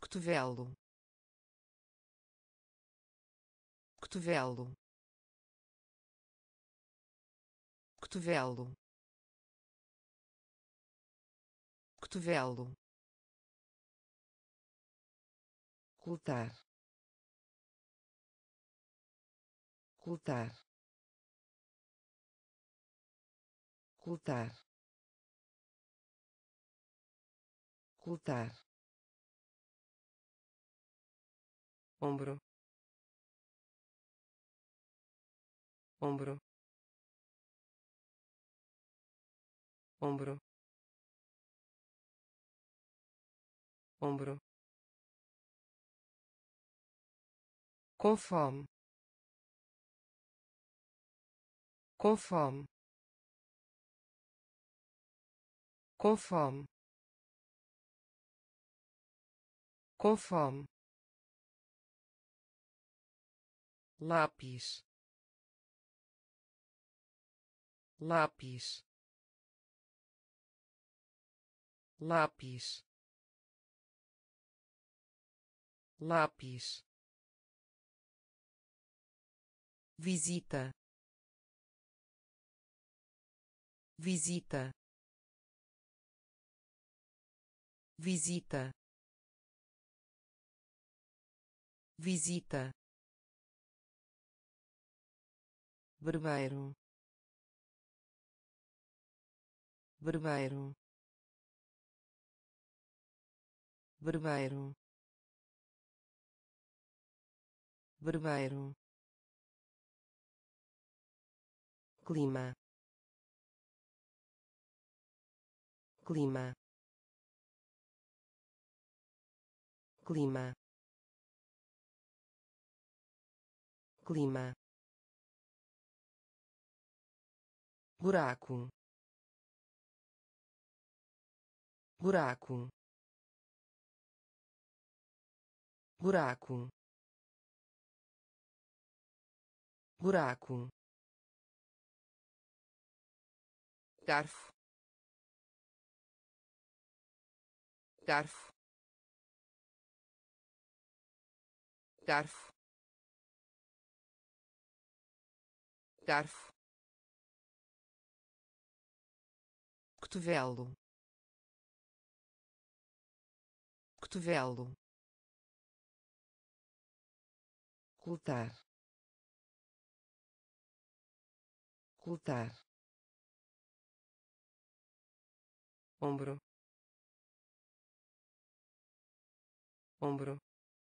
cotovelo, cotovelo, cotovelo, cotovelo, coletar, coletar, coletar, coletar, ombro, ombro, ombro, ombro, com fome, com fome, com fome, com fome, lápis, lápis, lápis, lápis, visita, visita, visita, visita, vermelho, vermelho, vermelho, vermelho, clima, clima, clima, clima, buraco, buraco, buraco, buraco, garfo, garfo, garfo, garfo, cotovelo, cotovelo, coletar, coletar, ombro, ombro,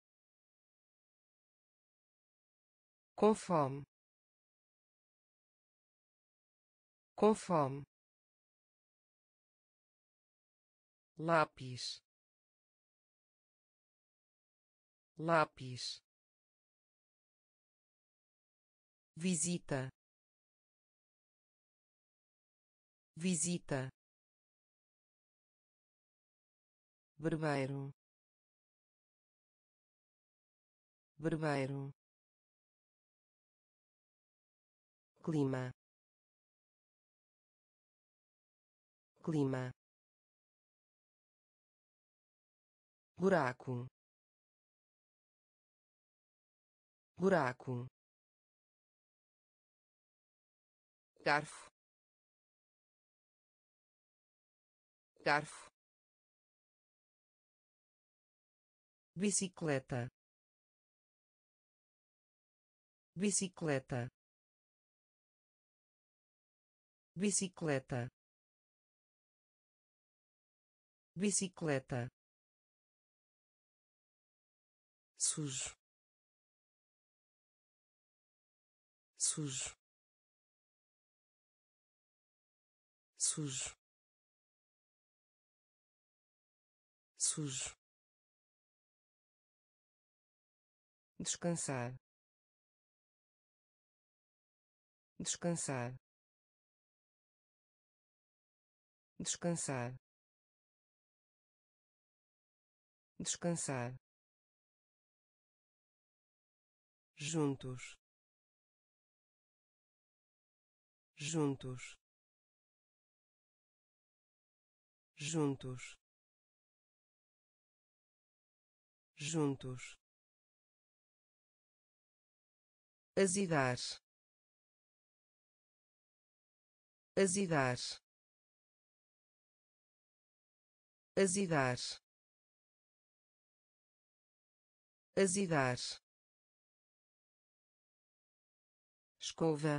com fome, com fome, lápis, lápis, visita, visita, vermelho, vermelho, clima, clima, buraco, buraco, garfo, garfo, bicicleta, bicicleta, bicicleta, bicicleta, sujo, sujo, sujo, sujo, descansar, descansar, descansar, descansar, juntos, juntos, juntos, juntos, azedar, azedar, azedar, azedar, escova,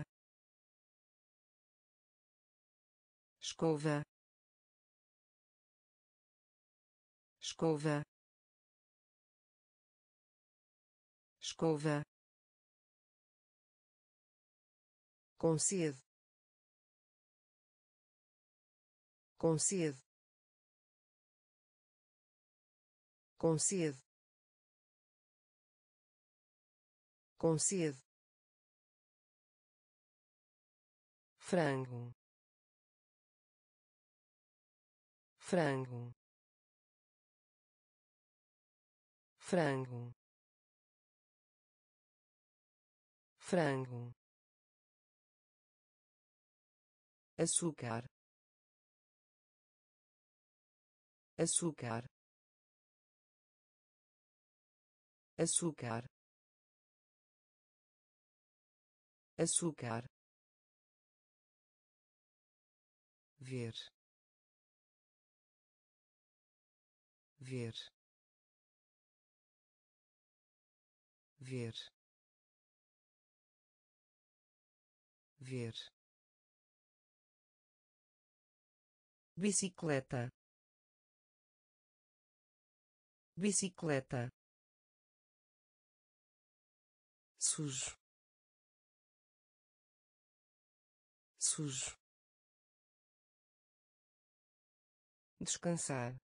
escova, escova, escova, concede, concede, concede, concede, frango, frango, frango, frango, açúcar, açúcar, açúcar, açúcar, ver, ver, ver, ver, bicicleta, bicicleta, sujo, sujo, descansar,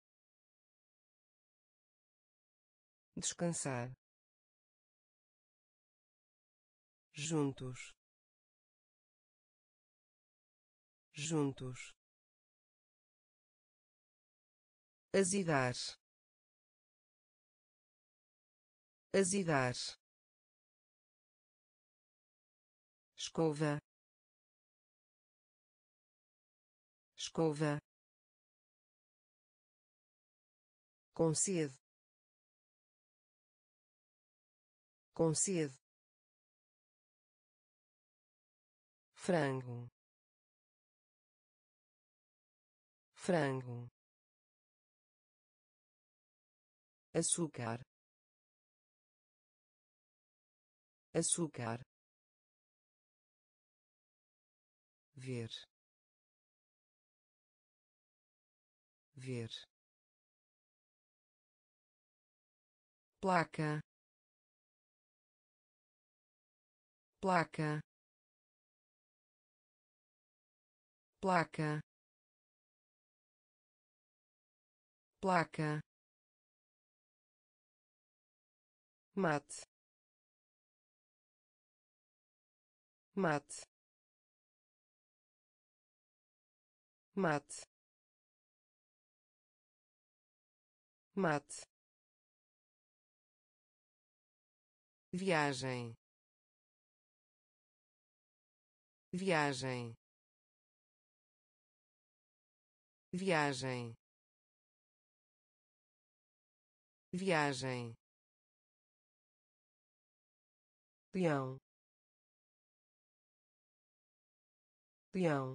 descansar, juntos, juntos, azedar, azedar, escova, escova, concede, concede, frango, frango, açúcar, açúcar, ver, ver, placa, placa, placa, placa, mate, mate, mate, mate, viagem, viagem, viagem, viagem, peão, peão,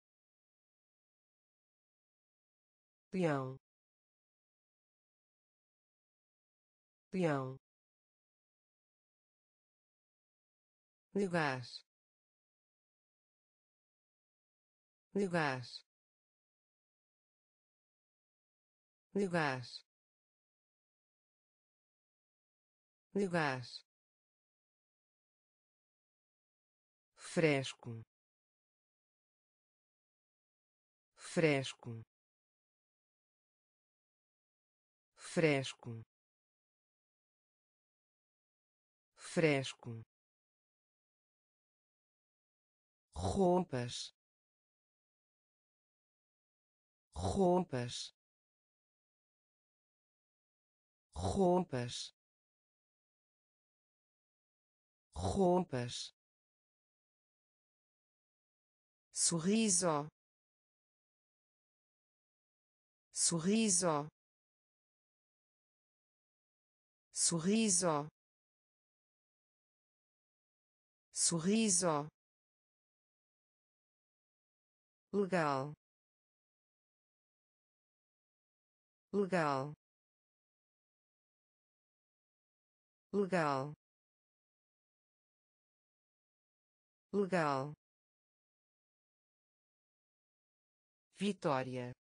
peão, peão, lugar, lugar, lugar, lugar, fresco, fresco, fresco, fresco, roupas, roupas, roupas, roupas, sorriso, sorriso, sorriso, sorriso, legal, legal, legal, legal, vitória,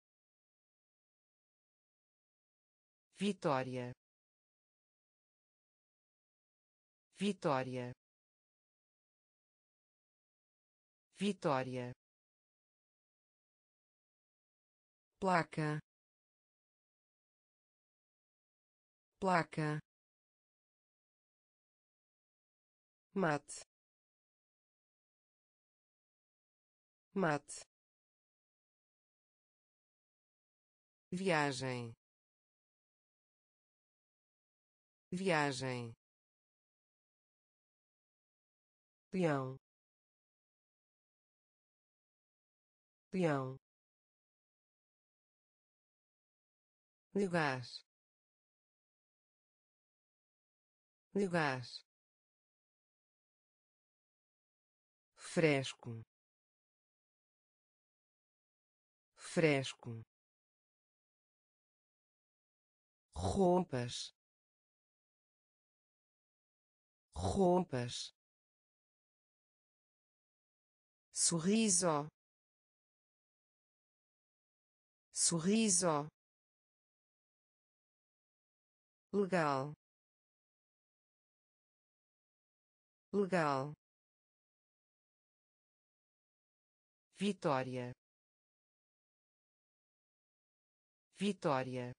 vitória, vitória, vitória, placa, placa, mate, mate, viagem, viagem, peão, peão, lugar, lugar, fresco, fresco, roupas, roupas, sorriso, sorriso, legal, legal, vitória, vitória,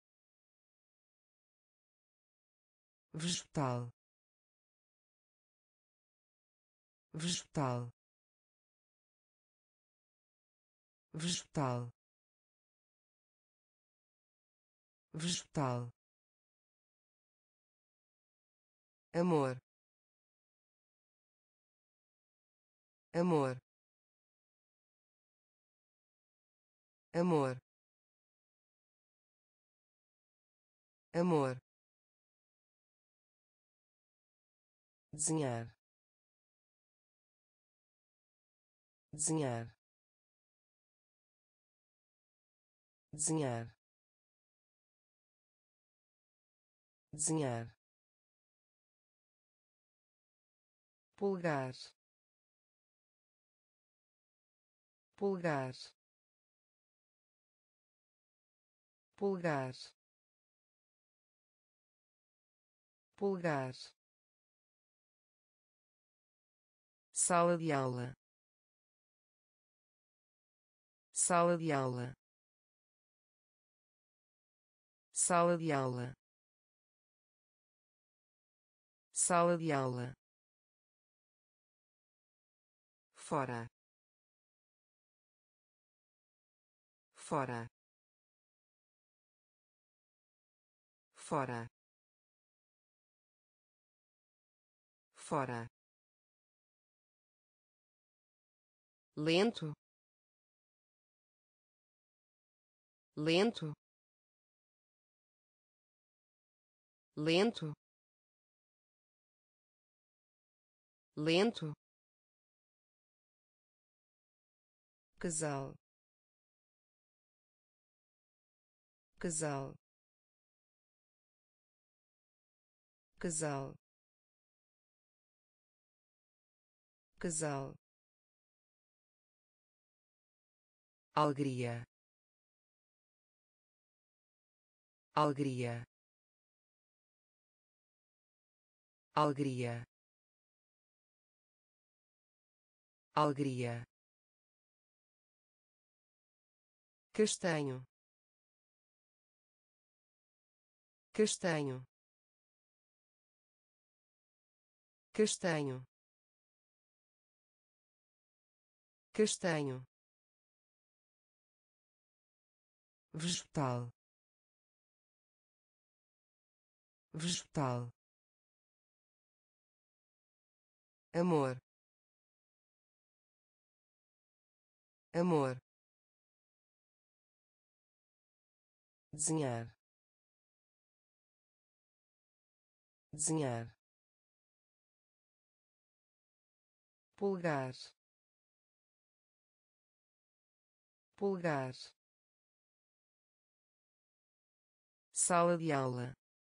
vegetal, vegetal, vegetal, vegetal, amor, amor, amor, amor, desenhar, desenhar, desenhar, desenhar, pulgar, pulgar, pulgar, pulgar, sala de aula, sala de aula, sala de aula, sala de aula, fora, fora, fora, fora, lento, lento, lento, lento, casal, casal, casal, casal, alegria, alegria, alegria, alegria, castanho, castanho, castanho, castanho, vegetal, vegetal, amor, amor, desenhar, desenhar, pulgar, pulgar, sala de aula,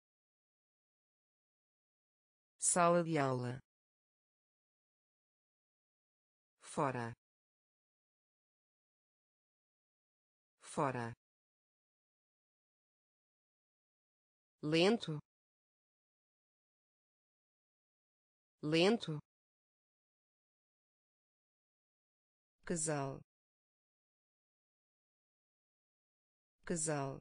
sala de aula, fora, fora, lento, lento, casal, casal,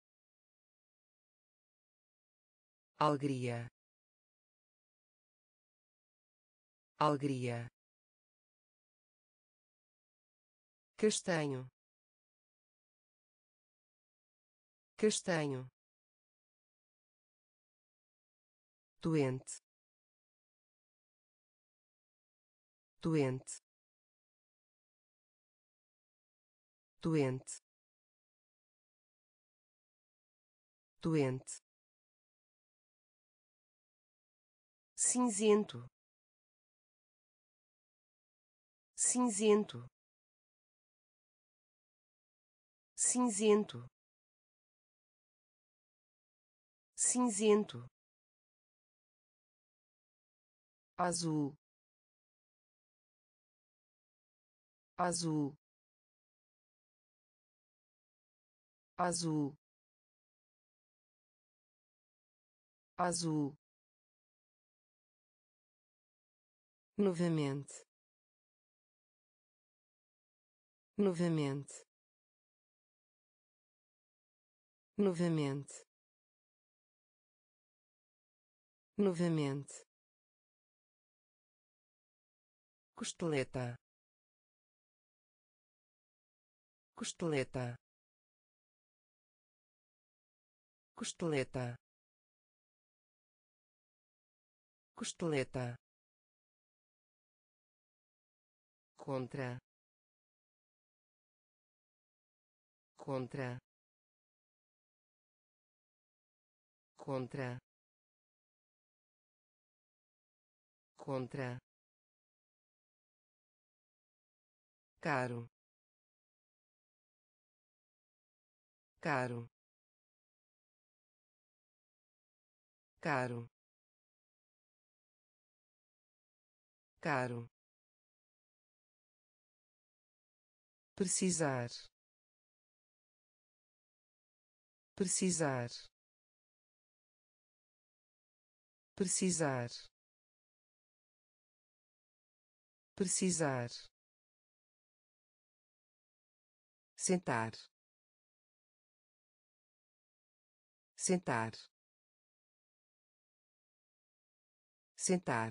alegria, alegria, castanho, castanho, doente, doente, doente, doente, cinzento, cinzento, cinzento, cinzento, azul, azul, azul, azul, novamente, novamente, novamente, novamente, costeleta, costeleta, costeleta, costeleta, contra, contra, contra, contra, caro, caro, caro, caro, precisar, precisar, precisar, precisar, sentar, sentar, sentar,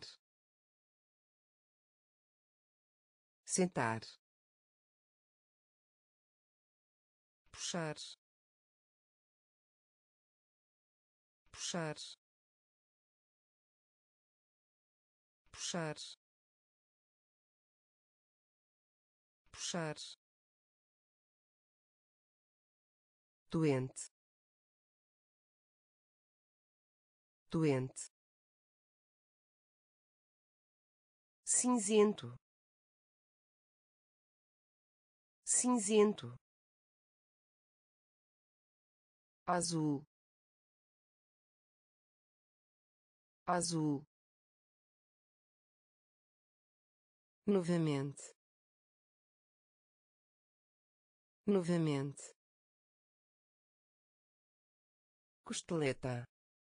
sentar, puxar, puxar, puxar, puxar, doente, doente, cinzento, cinzento, azul, azul, novamente, novamente, costeleta,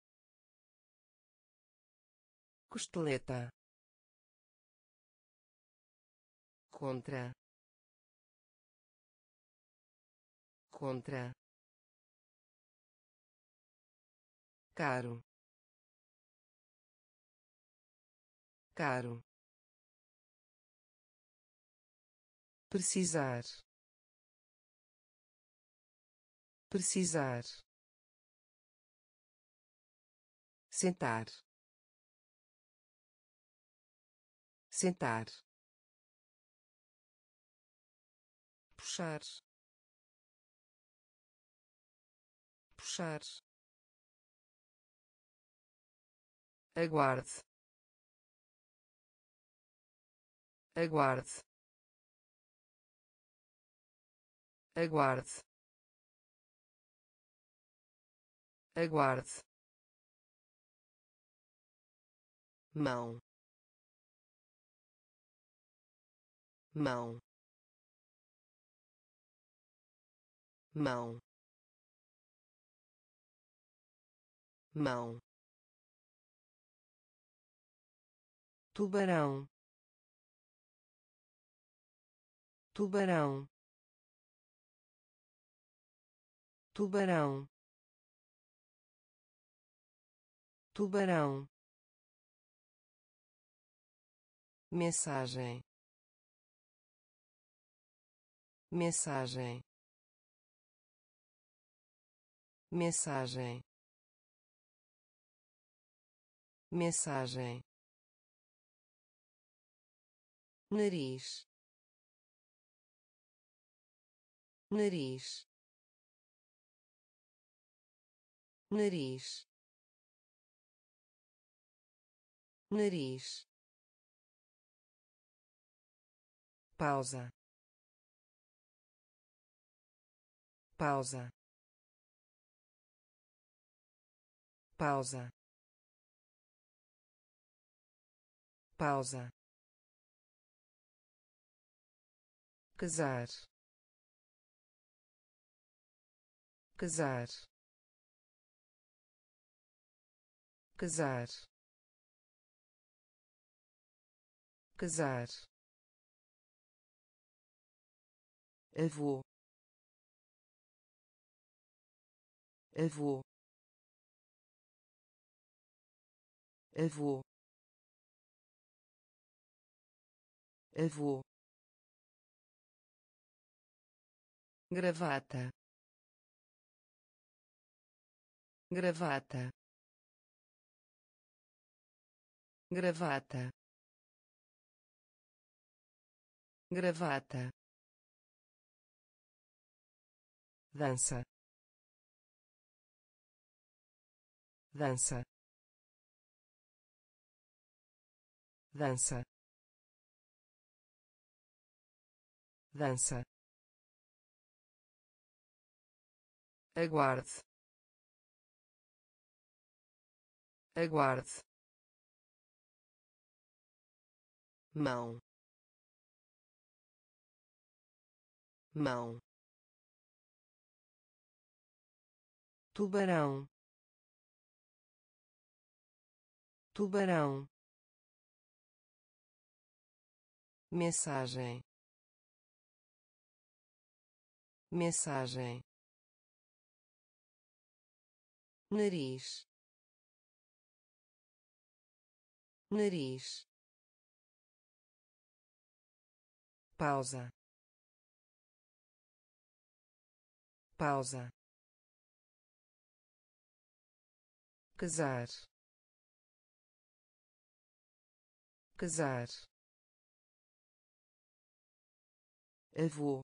costeleta, contra, contra, caro, caro, precisar, precisar, sentar, sentar, puxar, puxar, aguarde, aguarde, aguarde, aguarde, mão, mão, mão, mão, tubarão, tubarão, tubarão, tubarão, mensagem, mensagem, mensagem, mensagem, nariz, nariz, nariz, nariz, pausa, pausa, pausa, pausa, casar, casar, casar, casar, avô, avô, avô, avô, gravata, gravata, gravata, gravata, dança, dança, dança, dança, aguarde, aguarde, mão, mão, tubarão, tubarão, mensagem, mensagem, nariz, nariz, pausa, pausa, casar, casar, avô,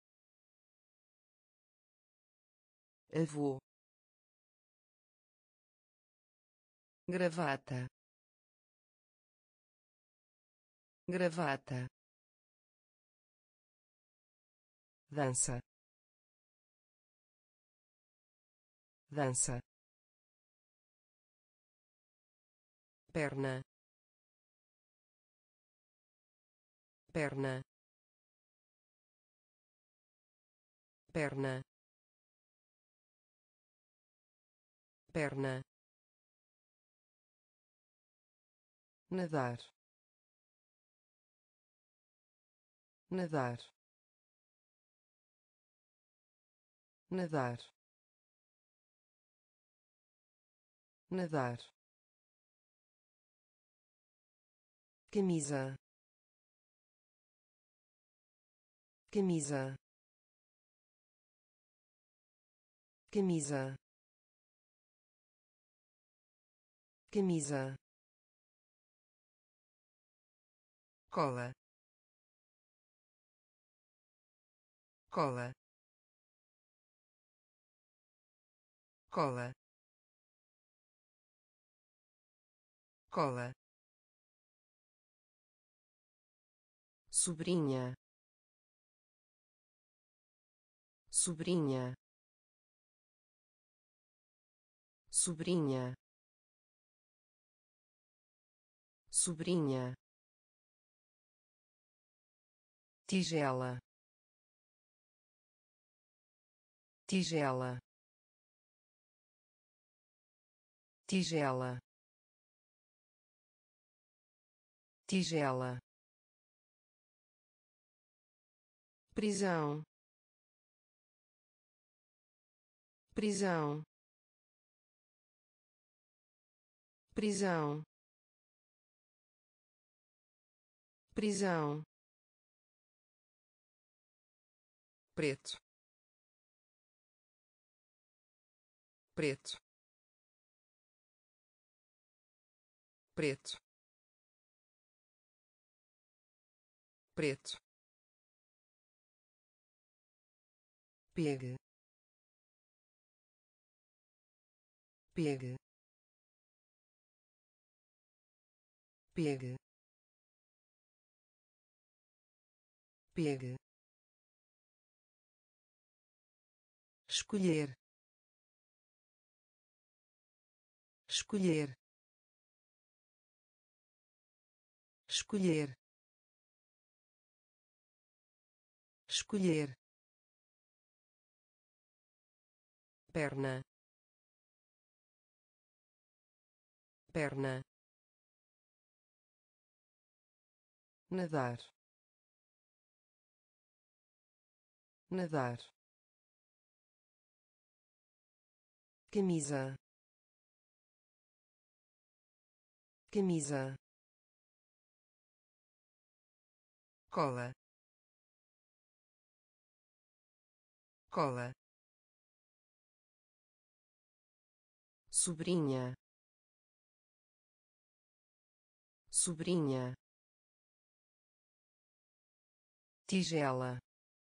avô, gravata, gravata, dança, dança, perna, perna, perna, perna, nadar, nadar, nadar, nadar, camisa, camisa, camisa, camisa, cola, cola, cola, cola, sobrinha, sobrinha, sobrinha, sobrinha, tigela, tigela, tigela, tigela, prisão, prisão, prisão, prisão, preto, preto, preto, preto, pegue, pegue, pegue, pegue, escolher, escolher, escolher, escolher, perna, perna, nadar, nadar, camisa, camisa, cola, cola, sobrinha, sobrinha, tigela,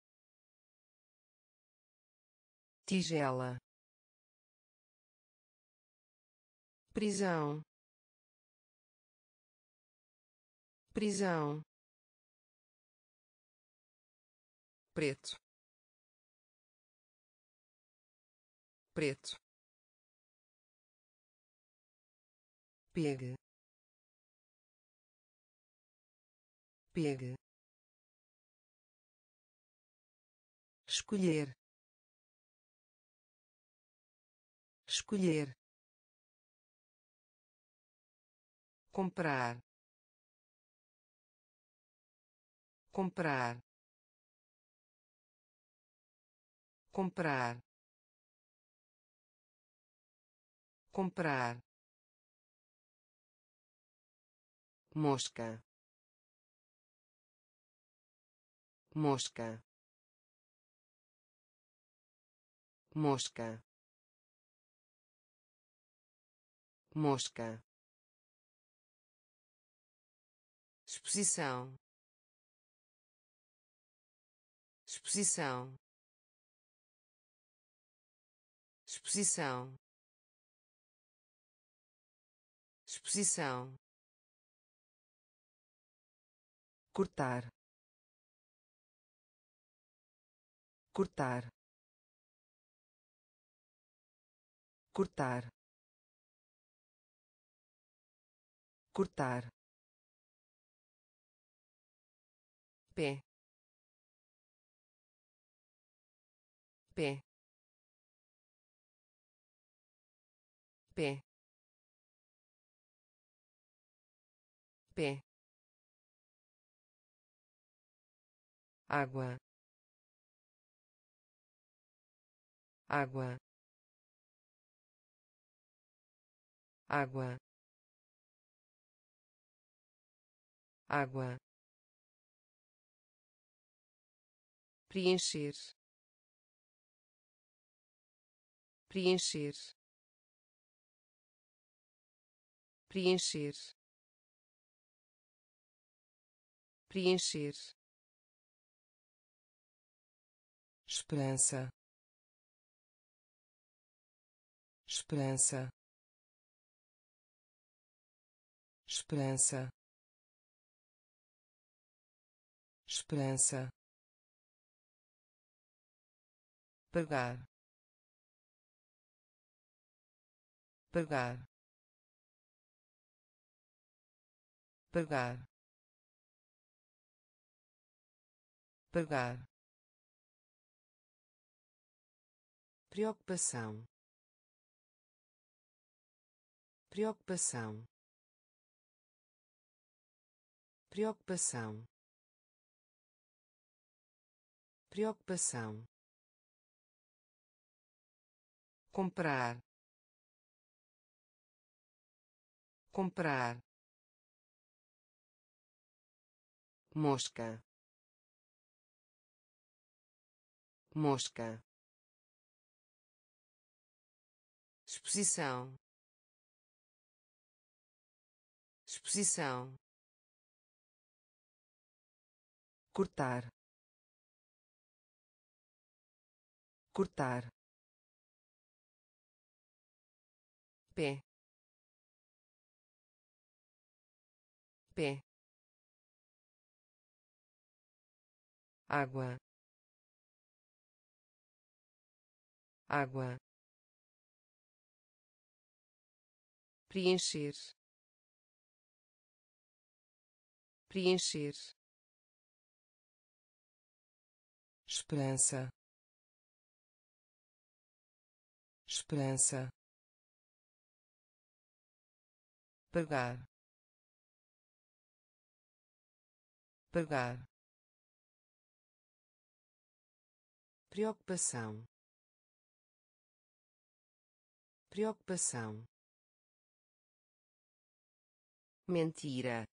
tigela, prisão, prisão, preto, preto, pegue, pegue, escolher, escolher, comprar, comprar, comprar, comprar, mosca, mosca, mosca, mosca, exposição, exposição, exposição, exposição, cortar, cortar, cortar, cortar, pé, pé, pé, pé, água, água, água, água, preencher, preencher, preencher, preencher, esperança, esperança, esperança, esperança, pagar, pagar, pagar, pagar, preocupação, preocupação, preocupação, preocupação, comprar, comprar, mosca, mosca, exposição, exposição, cortar, cortar, pé, pé, água, água, preencher, preencher, esperança, esperança, pagar, pagar, preocupação, preocupação, mentira,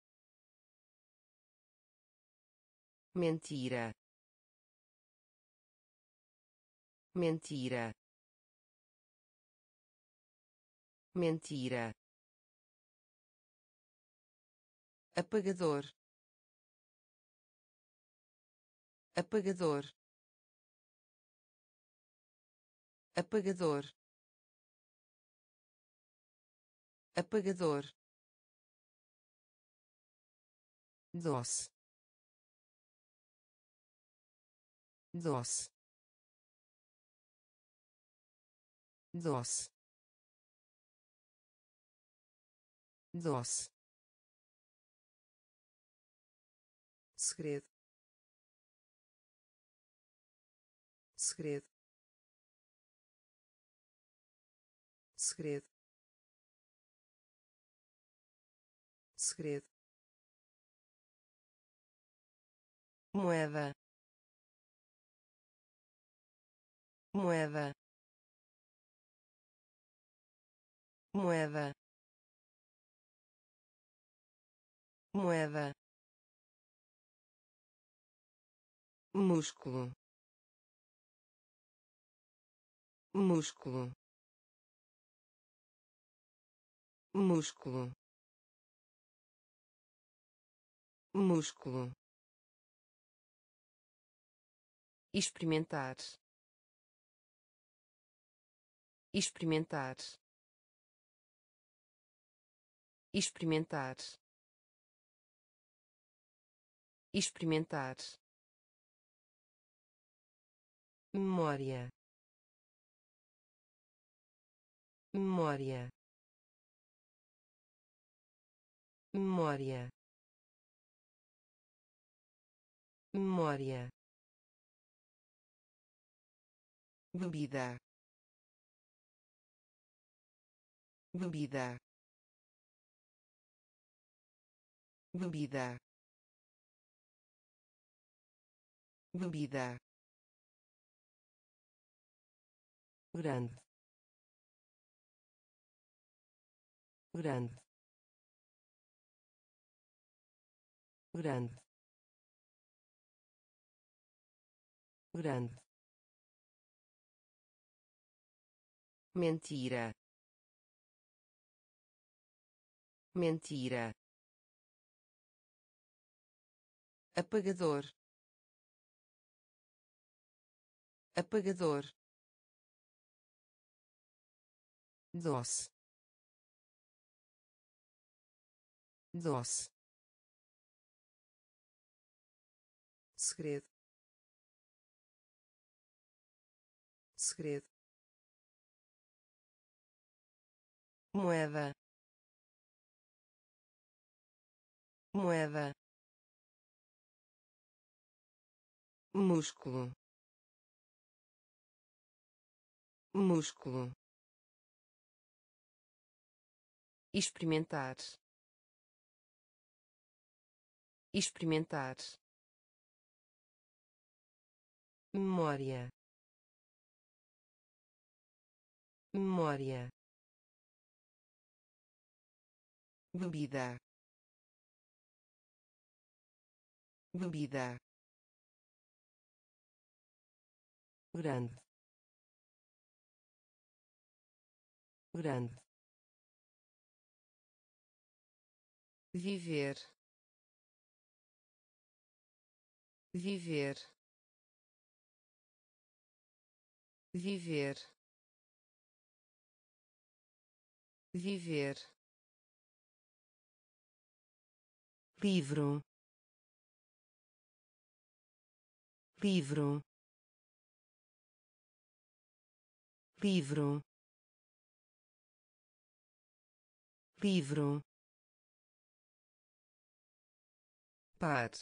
mentira, mentira, mentira, apagador, apagador, apagador, apagador, doce, doce, doce, doce, segredo, segredo, segredo, segredo, moeda, moeda, moeda, moeda, músculo, músculo, músculo, músculo, experimentar, experimentar, experimentar, experimentar, memória, memória, memória, memória, bebida, bebida, bebida, bebida, grande, grande, grande, grande, mentira, mentira, apagador, apagador, doce, doce, segredo, segredo, moeda, moeda, músculo, músculo, experimentar, experimentar, memória, memória, bebida, bebida, grande, grande, viver, viver, viver, viver, livro, livro, livro, livro, par,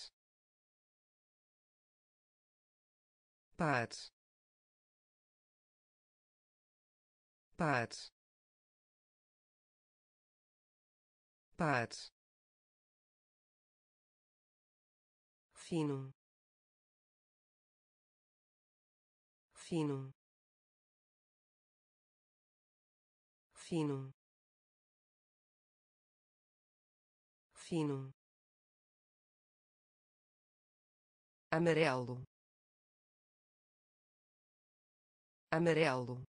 par, par, par, fino, fino, fino, fino, amarelo, amarelo,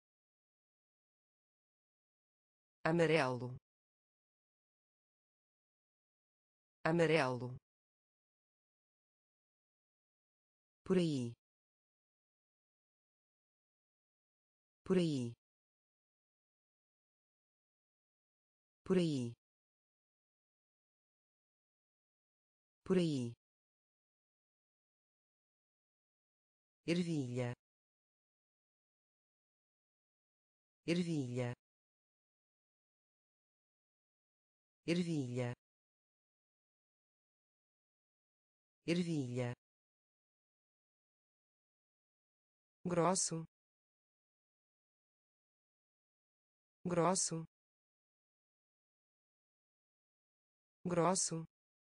amarelo, amarelo, por aí, por aí, por aí, por aí, ervilha, ervilha, ervilha, ervilha, grosso, grosso, grosso,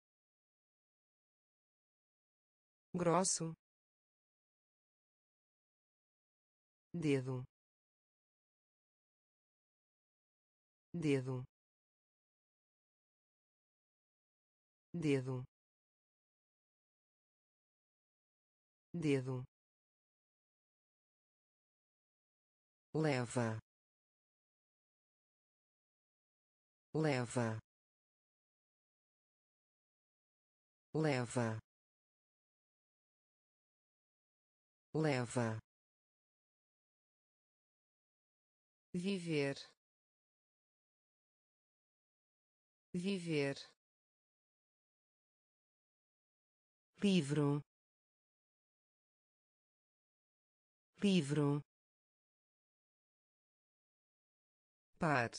grosso, dedo, dedo, dedo, dedo, leva, leva, leva, leva, viver, viver, livro, livro, par,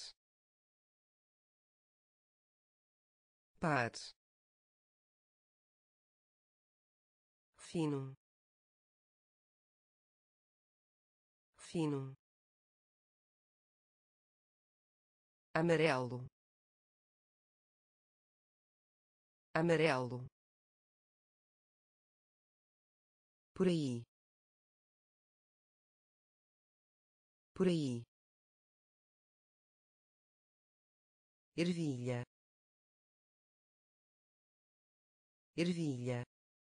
par, fino, fino, amarelo, amarelo, por aí, por aí, ervilha, ervilha,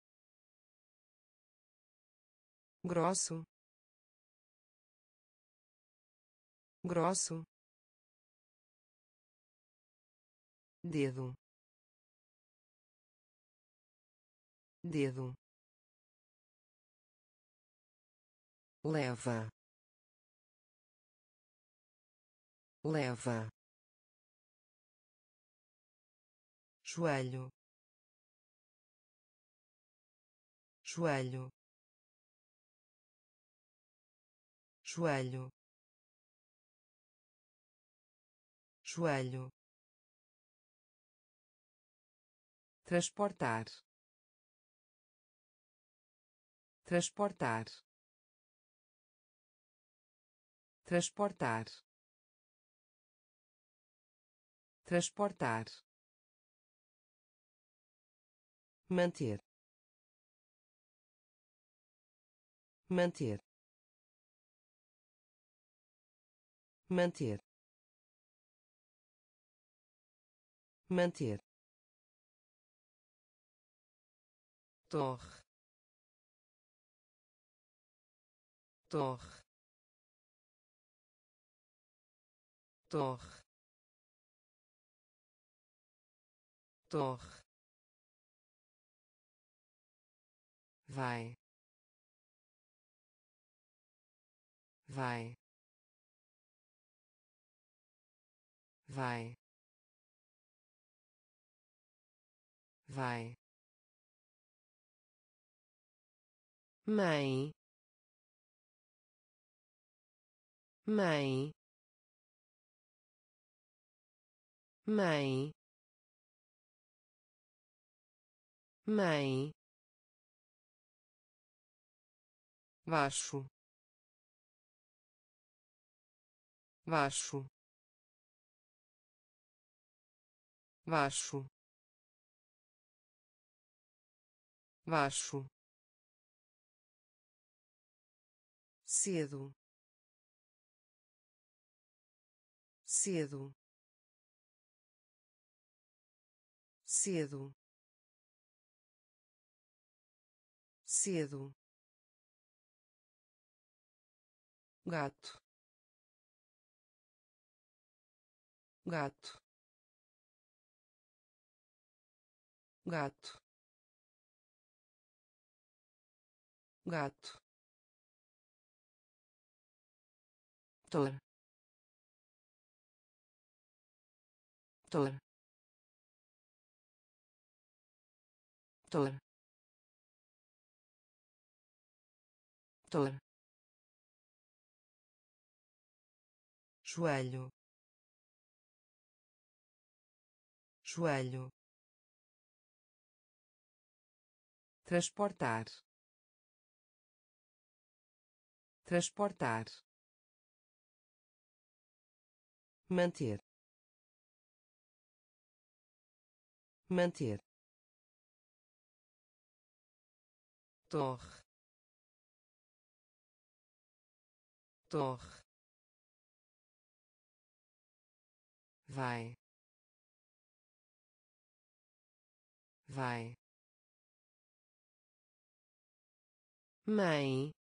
grosso, grosso, dedo, dedo, leva, leva, joelho, joelho, joelho, joelho, transportar, transportar, transportar, transportar, manter, manter, manter, manter, torre, torre, torre, torre, vai, vai, vai, vai, mãe, mãe, mãe, mãe, baixo, baixo, baixo, baixo, cedo, cedo, cedo, cedo, gato, gato, gato, gato, torre, torre, torre, torre, joelho, joelho, transportar, transportar, manter, manter, torre, torre, vai, vai, mãe,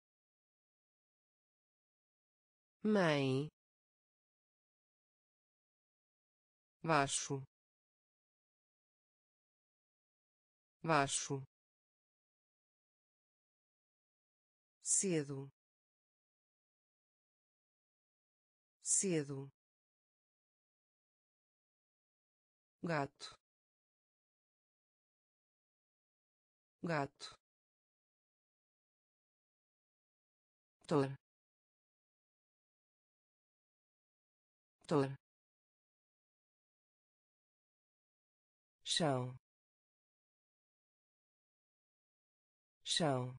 mãe, baixo, baixo, cedo, cedo, gato, gato, torre, torre, chão, chão,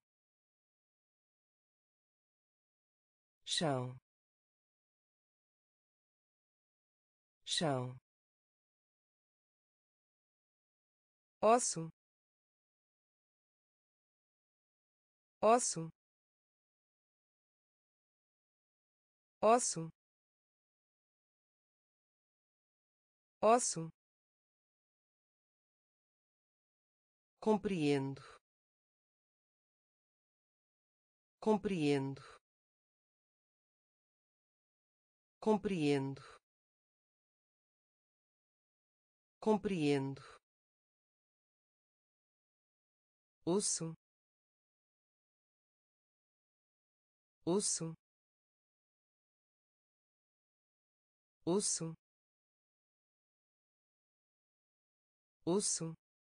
chão, chão, osso, osso, osso, osso, compreendo, compreendo, compreendo, compreendo, osso, osso, osso, osso,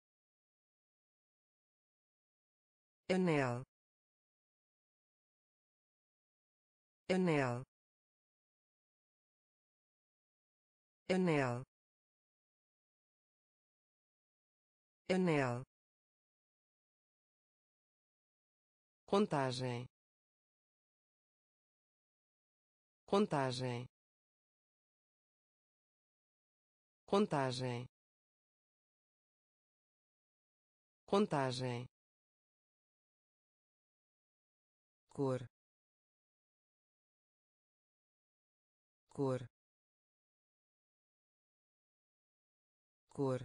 anel, anel, anel, anel, contagem, contagem, contagem, contagem, cor, cor, cor,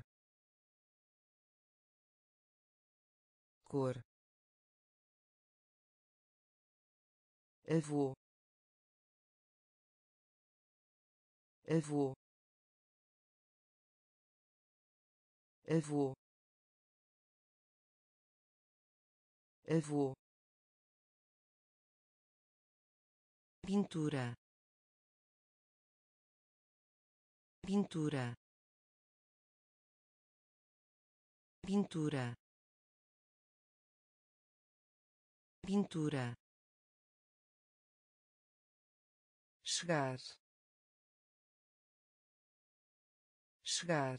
cor, avô, avô, avô, avô, pintura, pintura, pintura, pintura, chegar, chegar,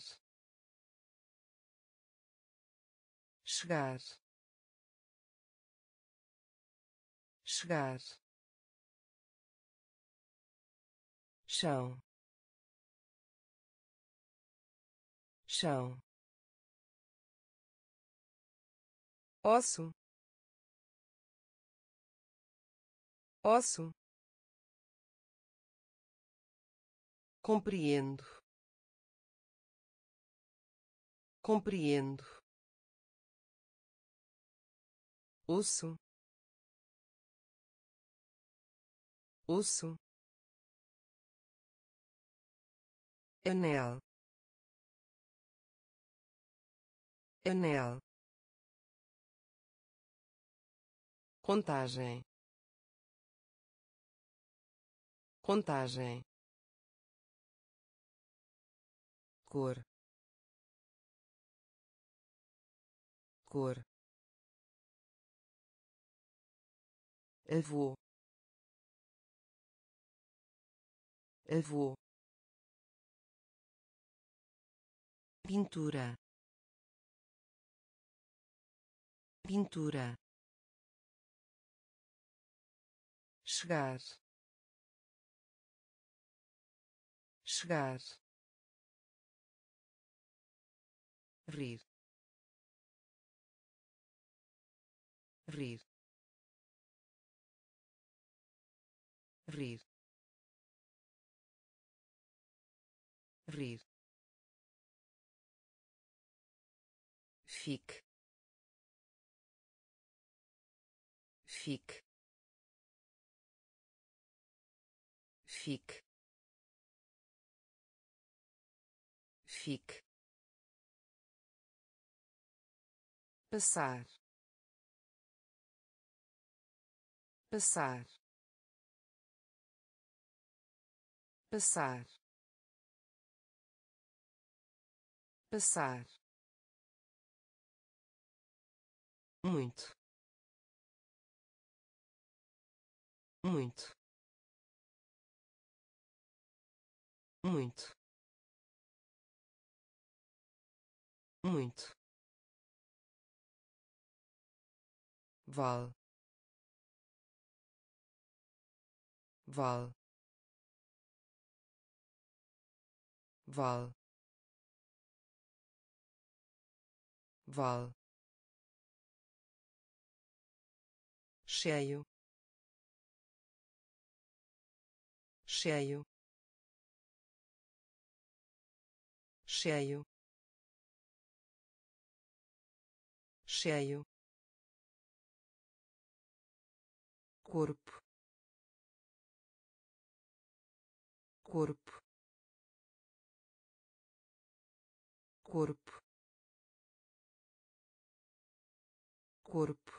chegar, chegar, chão, chão, osso, osso, compreendo, compreendo, osso, osso, anel, anel, contagem, contagem, cor, cor, avô, avô, pintura, pintura, chegar, chegar, rir, rir, rir, rir, fique, fique, fique, fique, passar, passar, passar, passar, muito, muito, muito, muito, val, val, val, val, cheio, cheio, cheio, cheio, corpo, corpo, corpo, corpo,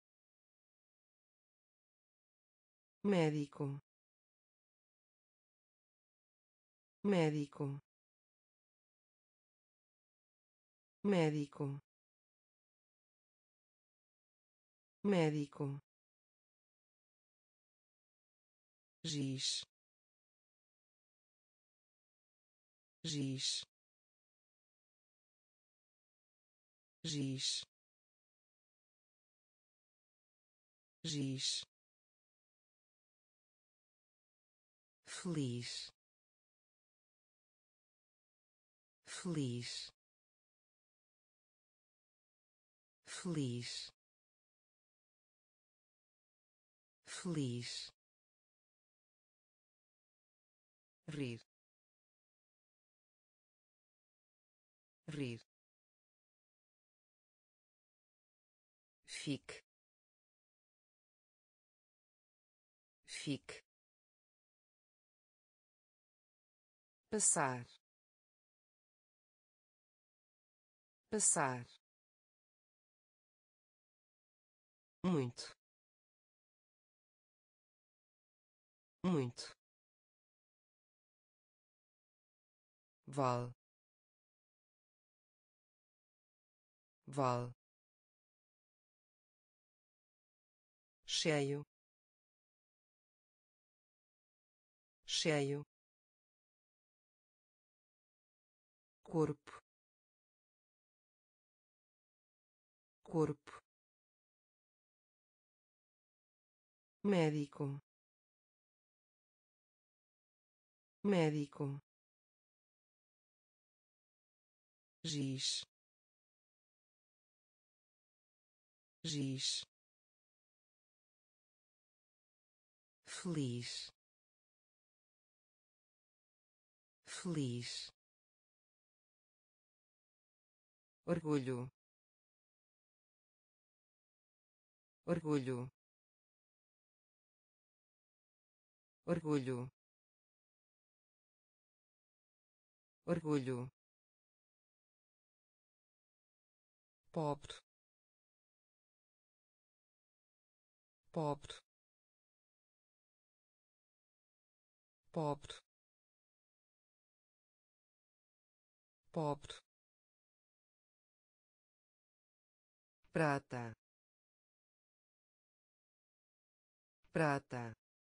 médico, médico, médico, médico, giz, giz, giz, giz, feliz, feliz, feliz, feliz, rir, rir, fique, fique, passar, passar, muito, muito, vale, vale, cheio, cheio, corpo, corpo, médico, médico, giz, giz, feliz, feliz, orgulho, orgulho, orgulho, orgulho, pobre, pobre, pobre, pobre, prata, prata,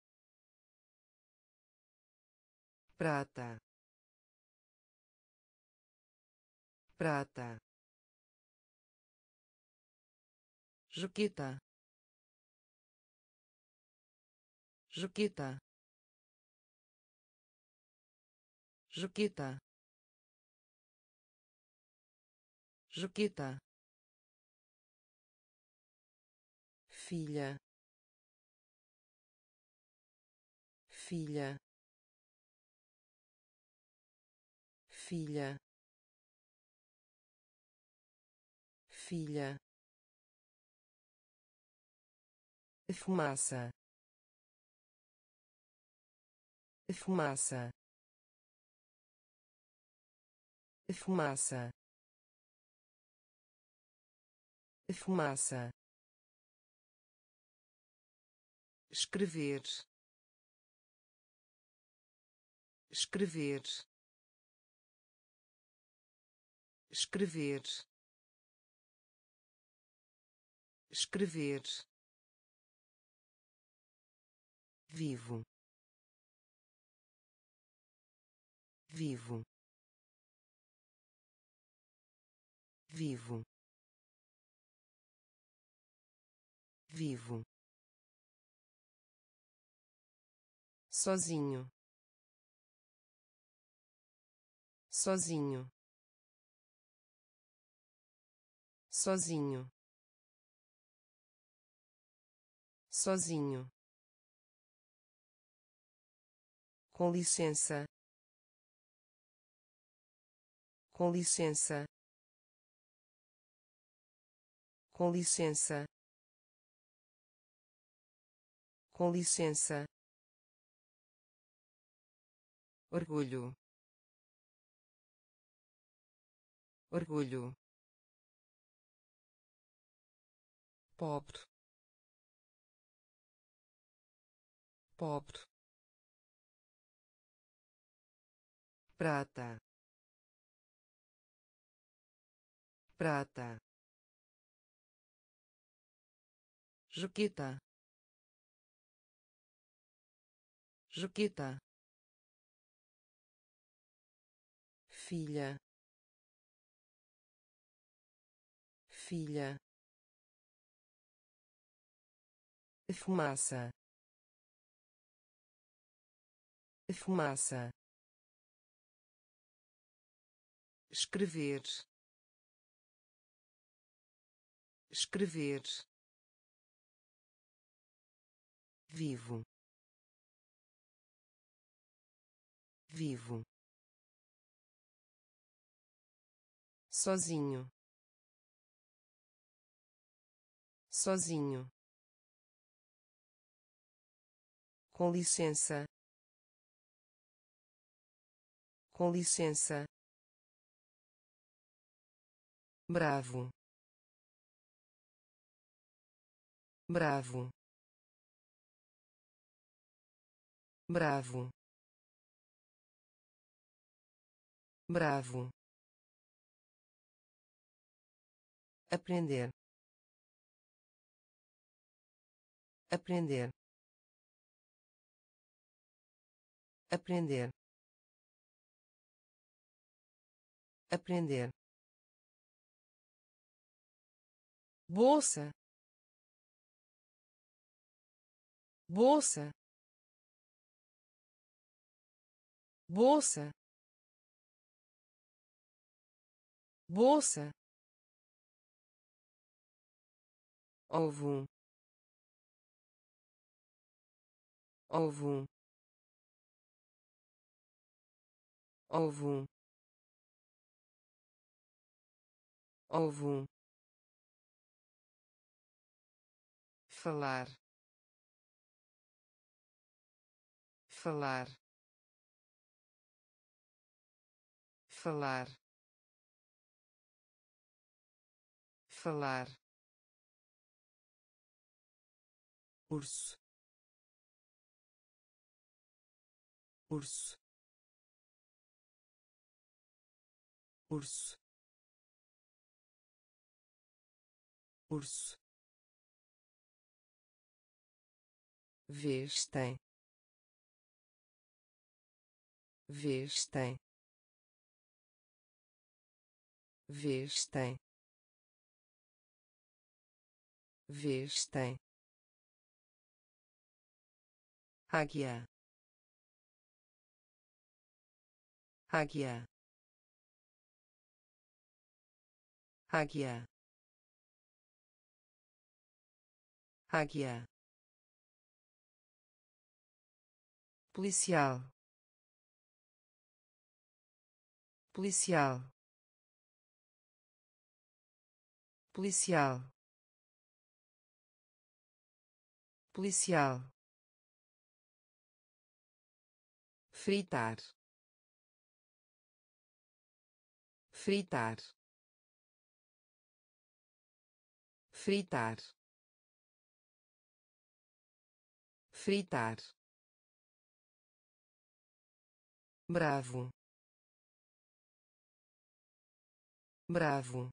prata, prata, Juquita, Juquita, Juquita, Juquita, filha, filha, filha, filha, fumaça, fumaça, fumaça, fumaça, escrever, escrever, escrever, escrever, vivo, vivo, vivo, vivo, sozinho, sozinho, sozinho, sozinho, com licença, com licença, com licença, com licença, orgulho, orgulho, pobre, pobre, prata, prata, Juquita, Juquita, filha, filha, fumaça, fumaça, escrever, escrever, vivo, vivo, sozinho, sozinho, com licença, com licença, bravo, bravo, bravo, bravo, aprender, aprender, aprender, aprender, bolsa, bolsa, bolsa, bolsa, ovo, ovo, ovo, ovo, falar, falar, falar, falar, urso, urso, urso, urso, vestem, vestem, vestem, vestem, águia, águia, águia, águia, policial, policial, policial, policial, fritar, fritar, fritar, fritar, bravo, bravo,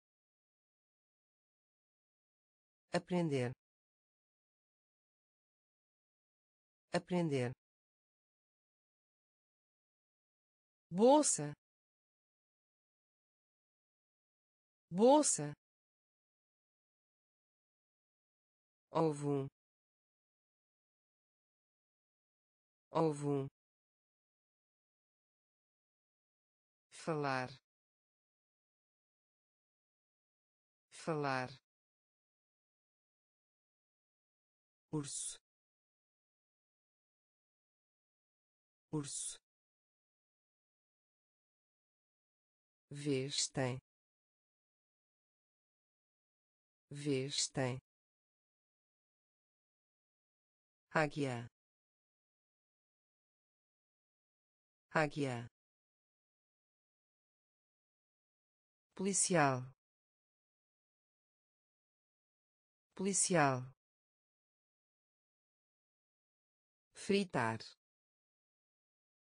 aprender, aprender, bolsa, bolsa, ovo, ovo, falar, falar, urso, urso, vestem, vestem, águia, águia, policial, policial, fritar,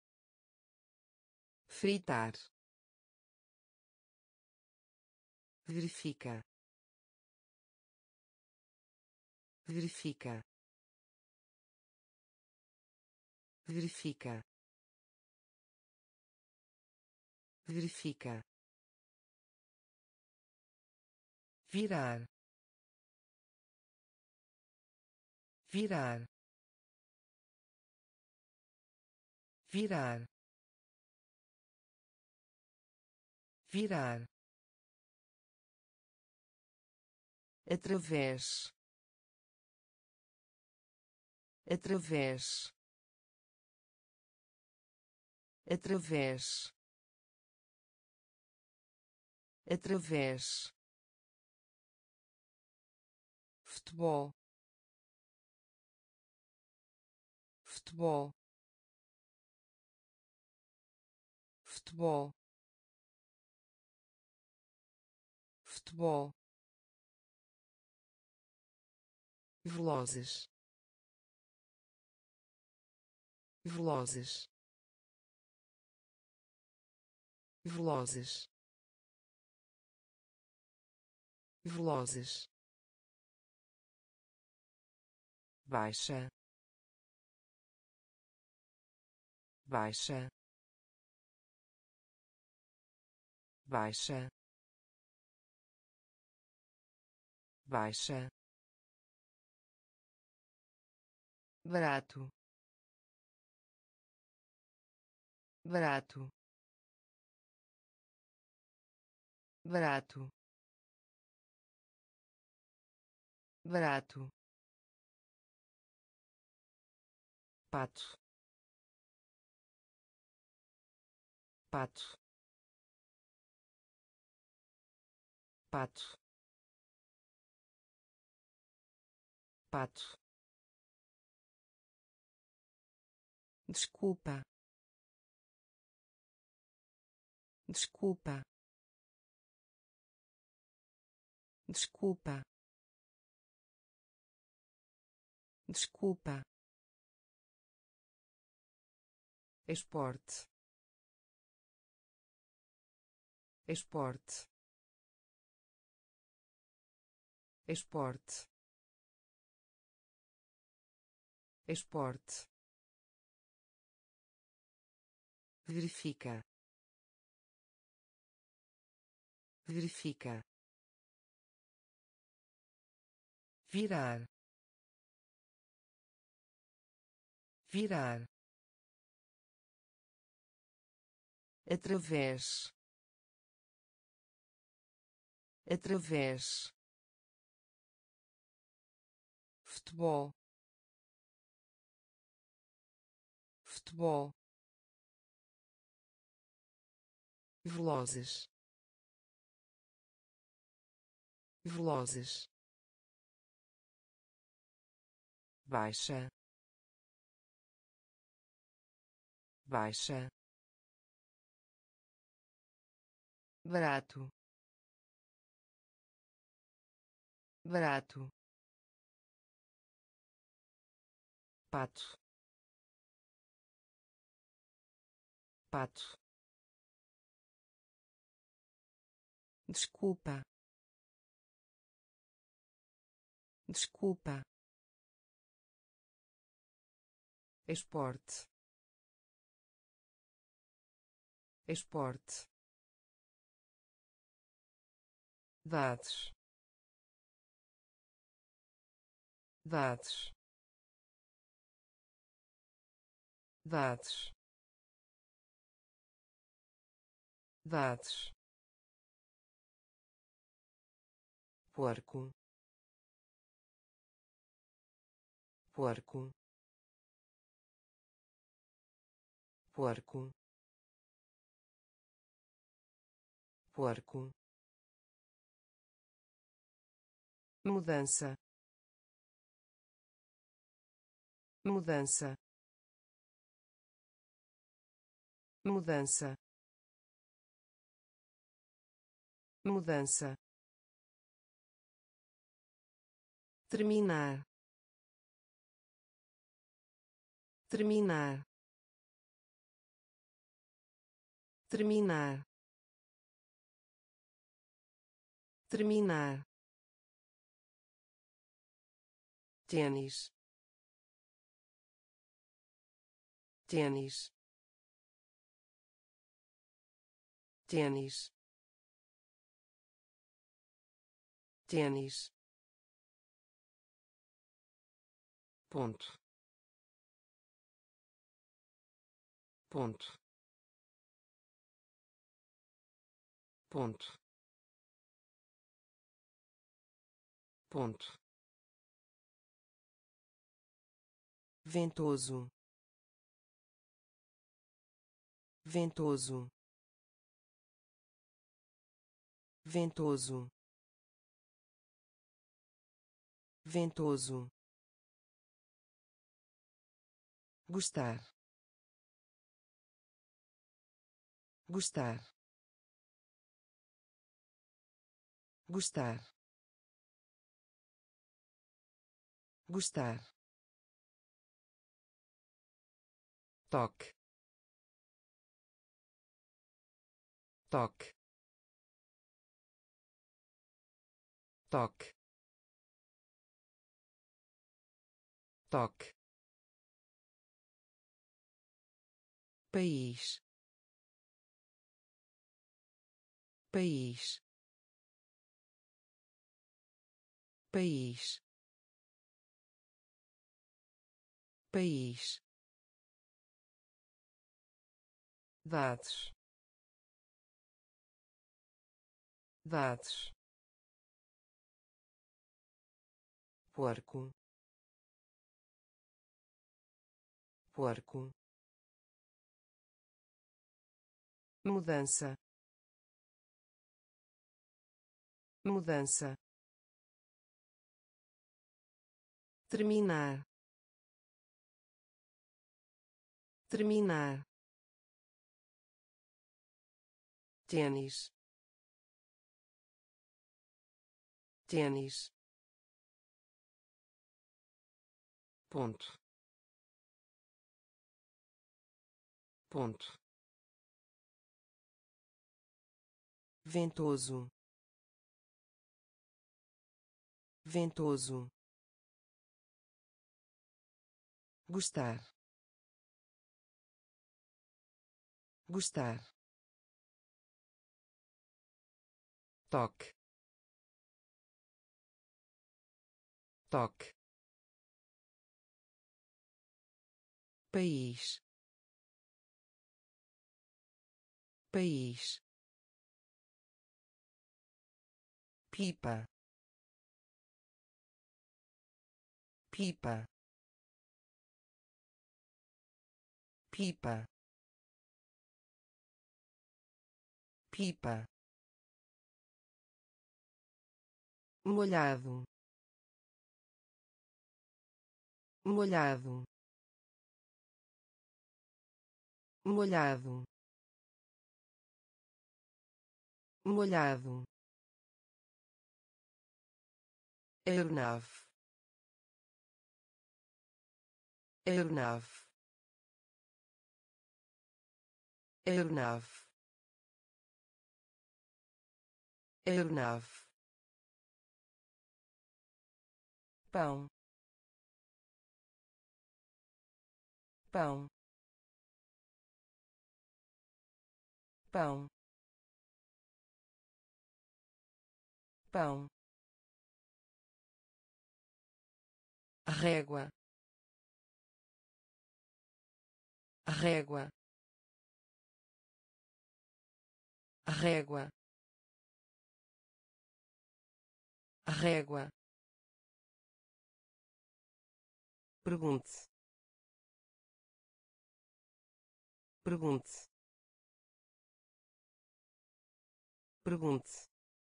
fritar, verifica, verifica, verifica, verifica, virar, virar, virar, virar, através, através, através, através, futebol, futebol, futebol, futebol, velozes, velozes, velozes, velozes, baixa, baixa, baixa, baixa, barato, barato, barato, barato, pato, pato, pato, pato, desculpa, desculpa, desculpa, desculpa, esporte, esporte, esporte, esporte, verifica, verifica, virar, virar, através, através, futebol, futebol, velozes, velozes, baixa, baixa, barato, barato, pato, pato, desculpa, desculpa, esporte, esporte, dados, dados, dados, dados, porco, porco, porco, porco, mudança, mudança, mudança, mudança, terminar, terminar, terminar, terminar, tênis, tênis, tênis, tênis, ponto, ponto, ponto, ponto, ventoso, ventoso, ventoso, ventoso, gostar, gostar, gostar, gostar, toque, toque, toque, toque, país, país, país, país, dados, dados, porco, porco, mudança, mudança, terminar, terminar, tênis, tênis, ponto, ponto, ventoso, ventoso, gostar, gostar, toque, toque, país, país, pipa, pipa, pipa, pipa, molhado, molhado, molhado, molhado, aeronave, aeronave, aeronave, aeronave, pão, pão, pão, pão, régua, régua, régua, régua, pergunte, pergunte, pergunte,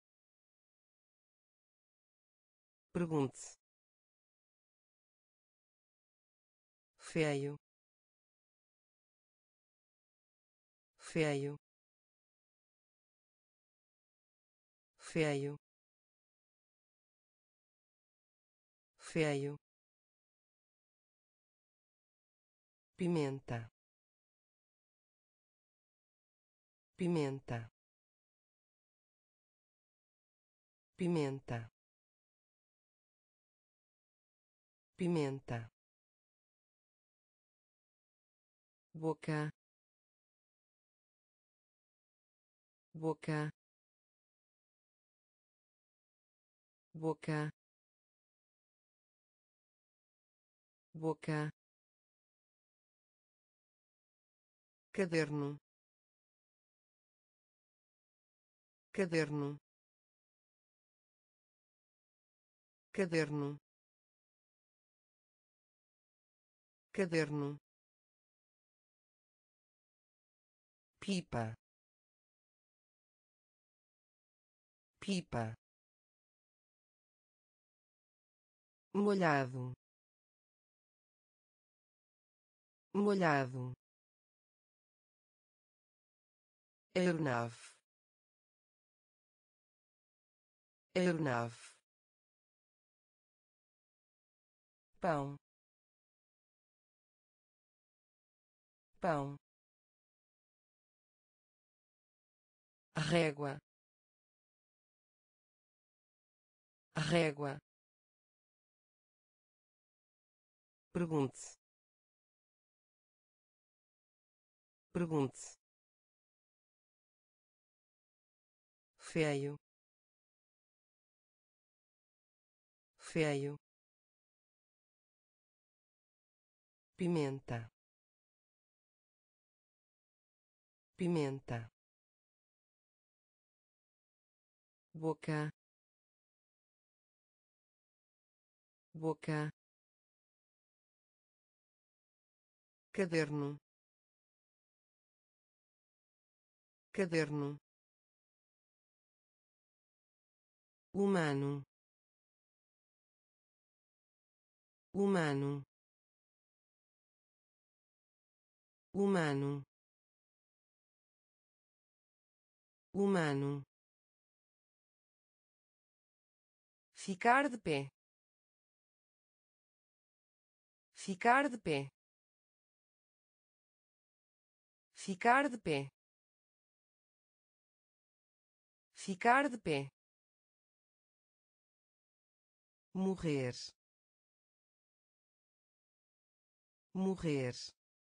pergunte, feio, feio, feio, feio, pimenta, pimenta, pimenta, pimenta, boca, boca, boca, boca, caderno, caderno, caderno, caderno, pipa, pipa, molhado, molhado, aeronave, aeronave, pão, pão, régua, régua, pergunte, pergunte, feio, feio, pimenta, pimenta, boca, boca, caderno, caderno, humano, humano, humano, humano, ficar de pé, ficar de pé, ficar de pé, ficar de pé, morrer, morrer,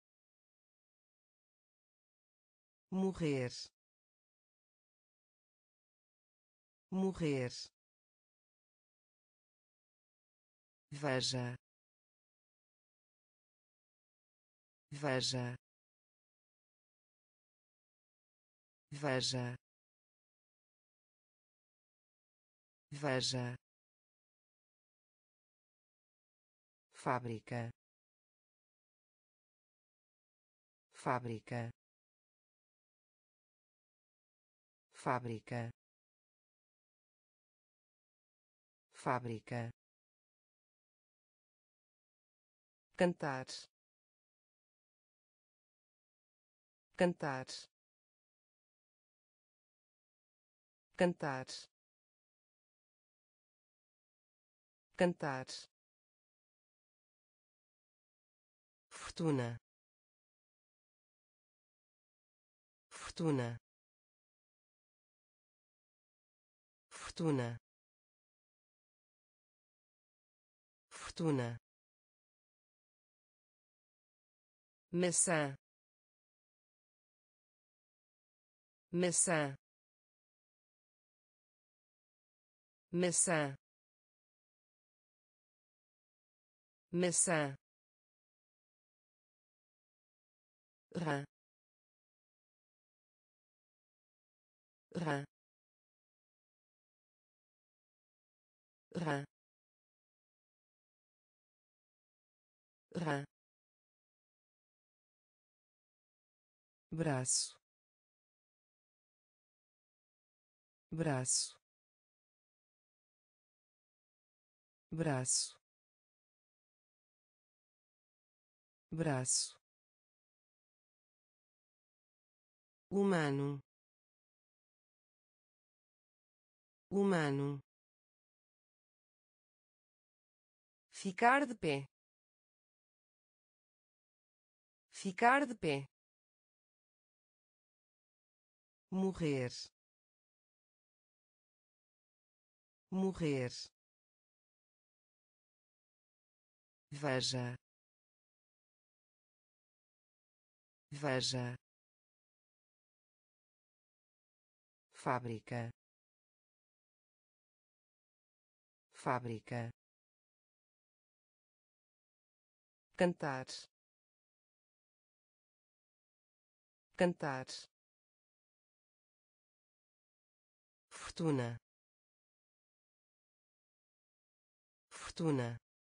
morrer, morrer, veja, veja, veja, veja, fábrica, fábrica, fábrica, fábrica, cantar, cantar, cantar, cantar, fortuna, fortuna, fortuna, fortuna, maçã, maçã, maçã, maçã, rã, rã, rã, rã, braço, braço, braço, braço, humano, humano, ficar de pé, ficar de pé, morrer, morrer, veja, veja, fábrica, fábrica, cantar, cantar, fortuna, fortuna,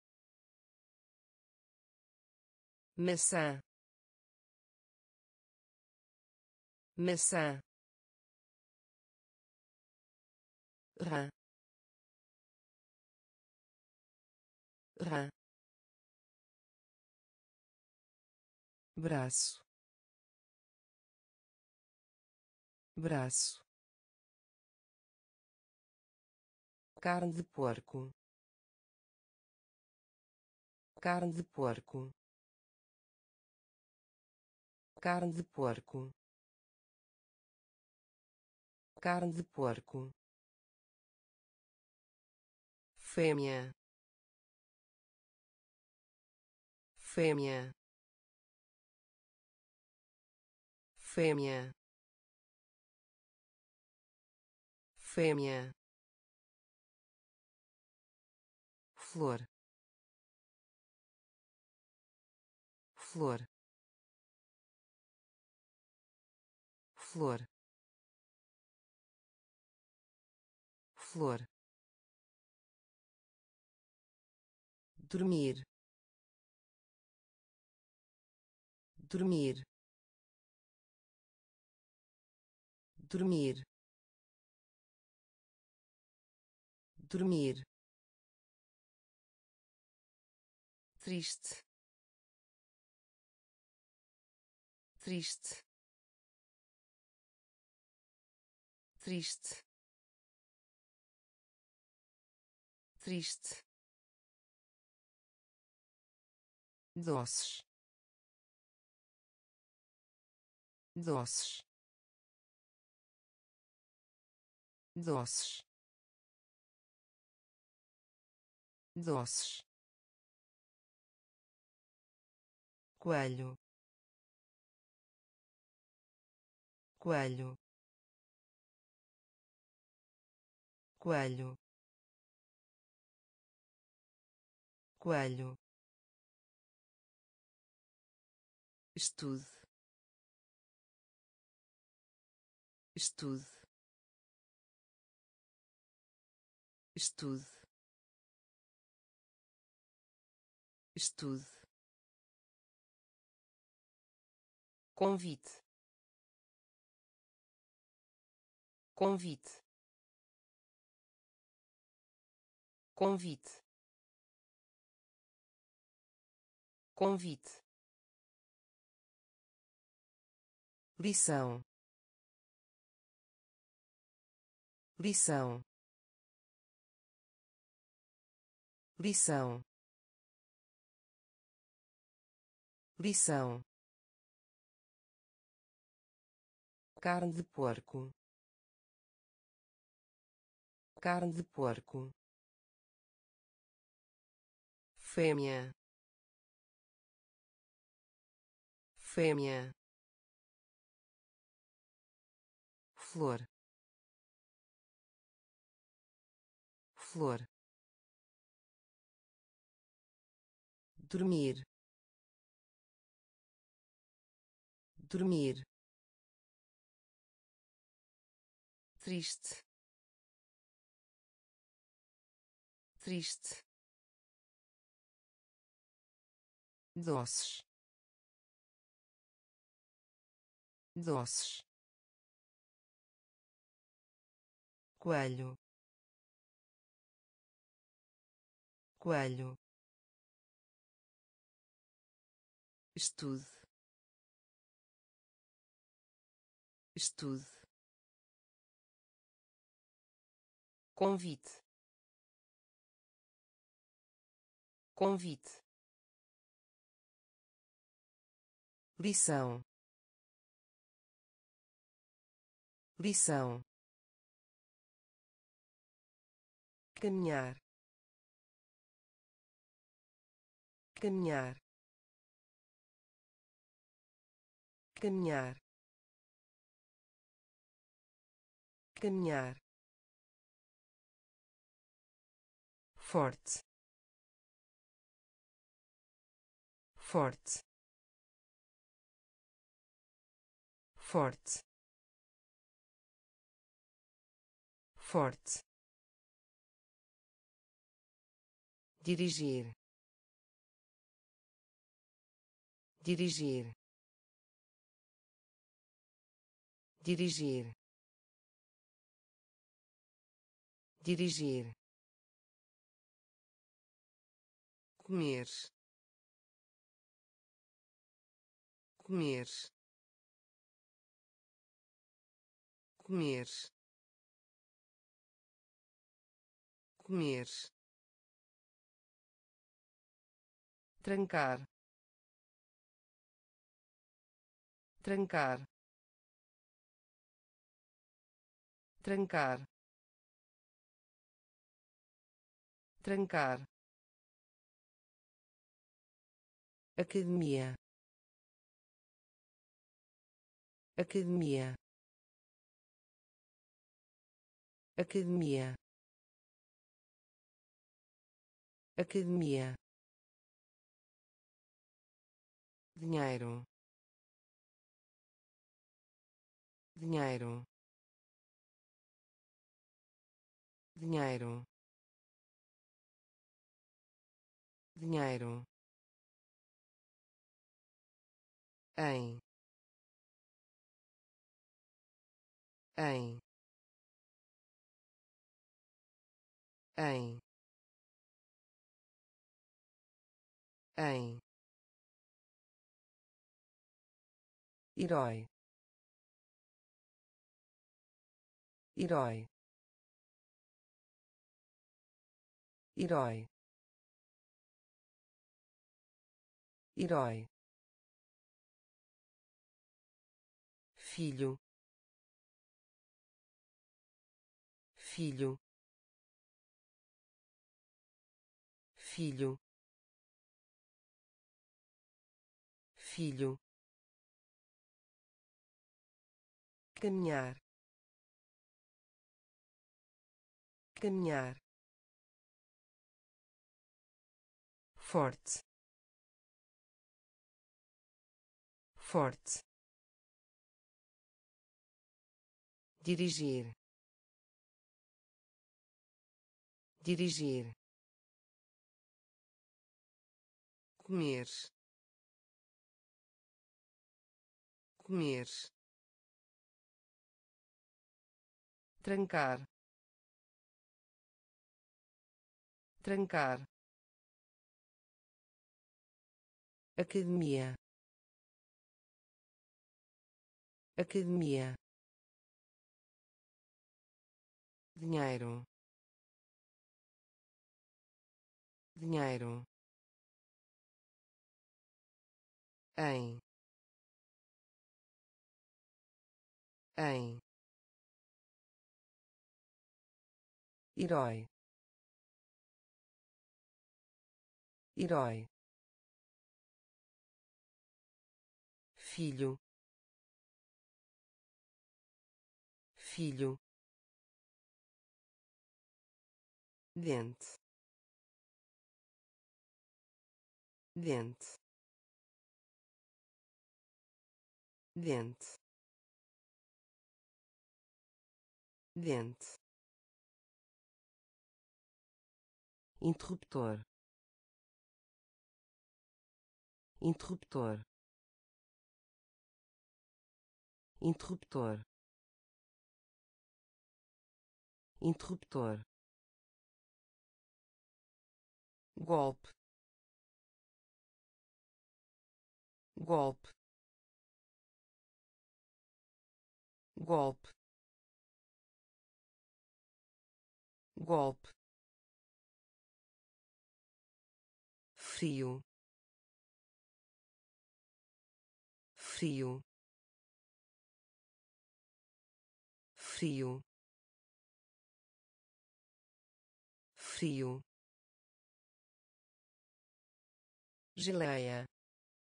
maçã, maçã, rã, rã, braço, braço, carne de porco, carne de porco, carne de porco, carne de porco, fêmea, fêmea, fêmea, fêmea, flor, flor, flor, flor, dormir, dormir, dormir, dormir, triste, triste, triste, triste, doces, doces, doces, doces, coelho, coelho, coelho, coelho, estude, estude, estude, estude, convite, convite, convite, convite, lição, lição, lição, lição, carne de porco, carne de porco, fêmea, fêmea, flor, flor, dormir, dormir, triste, triste, doces, doces, coelho, coelho, estude, estude, convite, convite, lição, lição, caminhar, caminhar, caminhar, caminhar, forte, forte, forte, forte, dirigir, dirigir, dirigir, dirigir, comer, comer, comer, comer, trancar, trancar, trancar, trancar, academia, academia, academia, academia, dinheiro, dinheiro, dinheiro, dinheiro, em, em, em, em, herói, herói, herói, herói, filho, filho, filho, filho, caminhar, caminhar, forte, forte, dirigir, dirigir, comer, comer, trancar, trancar, academia, academia, dinheiro, dinheiro, em, herói, herói, filho, filho, dente, dente, dente, dente, interruptor, interruptor, interruptor, interruptor, golpe, golpe, golpe, golpe, frio, frio, frio, frio, geleia,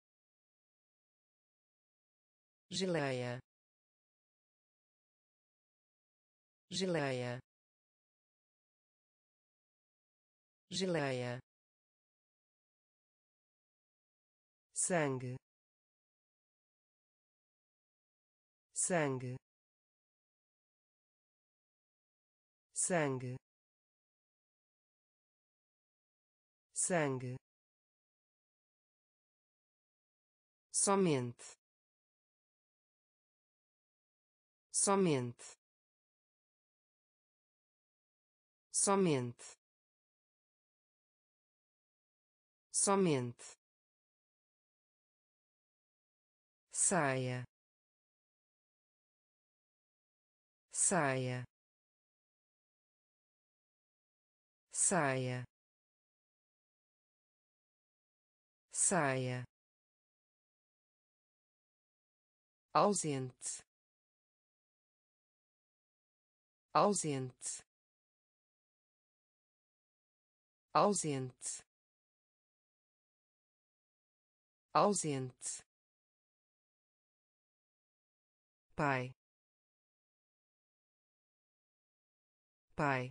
geleia, geleia, geleia, sangue, sangue, sangue, sangue, somente, somente, somente, somente, saia, saia, saia, saia, ausente, ausente, ausente, ausente, pai, pai,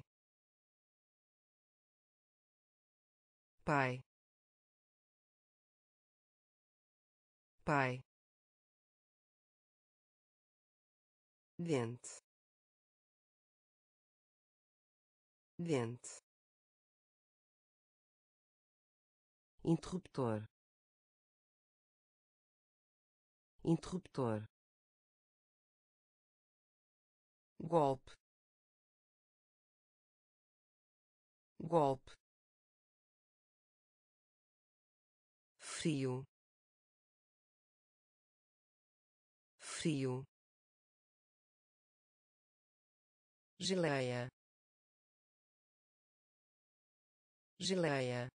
pai, pai, dente, dente, interruptor, interruptor, golpe, golpe, frio, frio, geleia, geleia,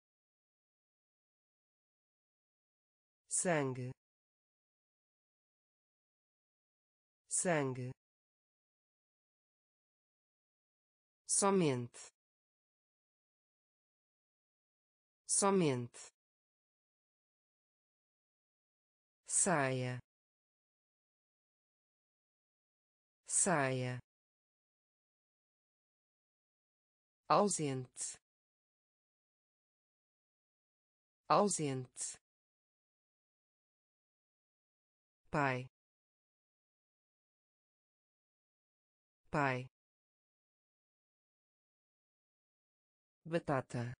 sangue, sangue, somente, somente, saia, saia, ausente, ausente, pai, pai, batata,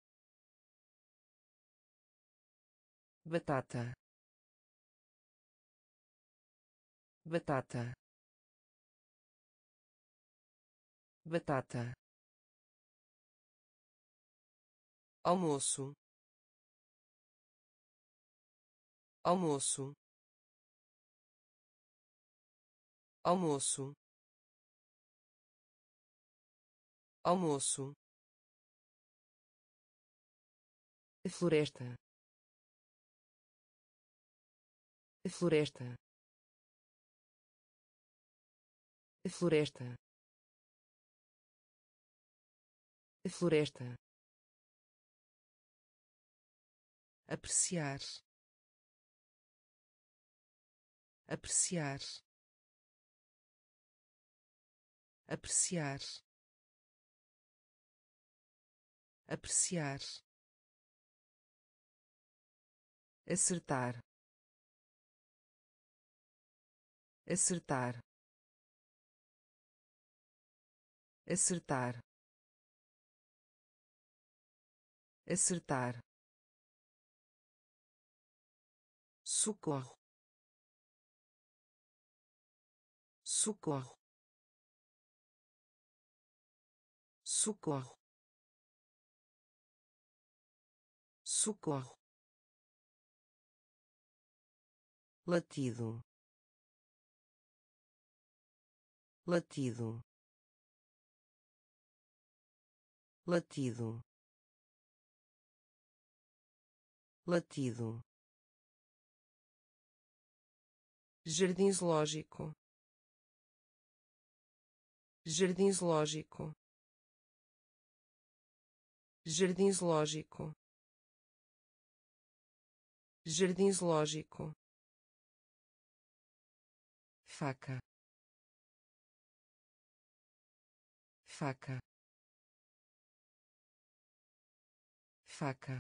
batata, batata, batata, almoço, almoço, almoço, almoço, floresta, floresta, floresta, floresta, apreciar, apreciar, apreciar, apreciar, acertar, acertar, acertar, acertar, socorro, socorro, socorro, socorro, latido, latido, latido, latido, jardim zoológico, jardim zoológico, jardim zoológico, jardim zoológico, faca, faca, faca,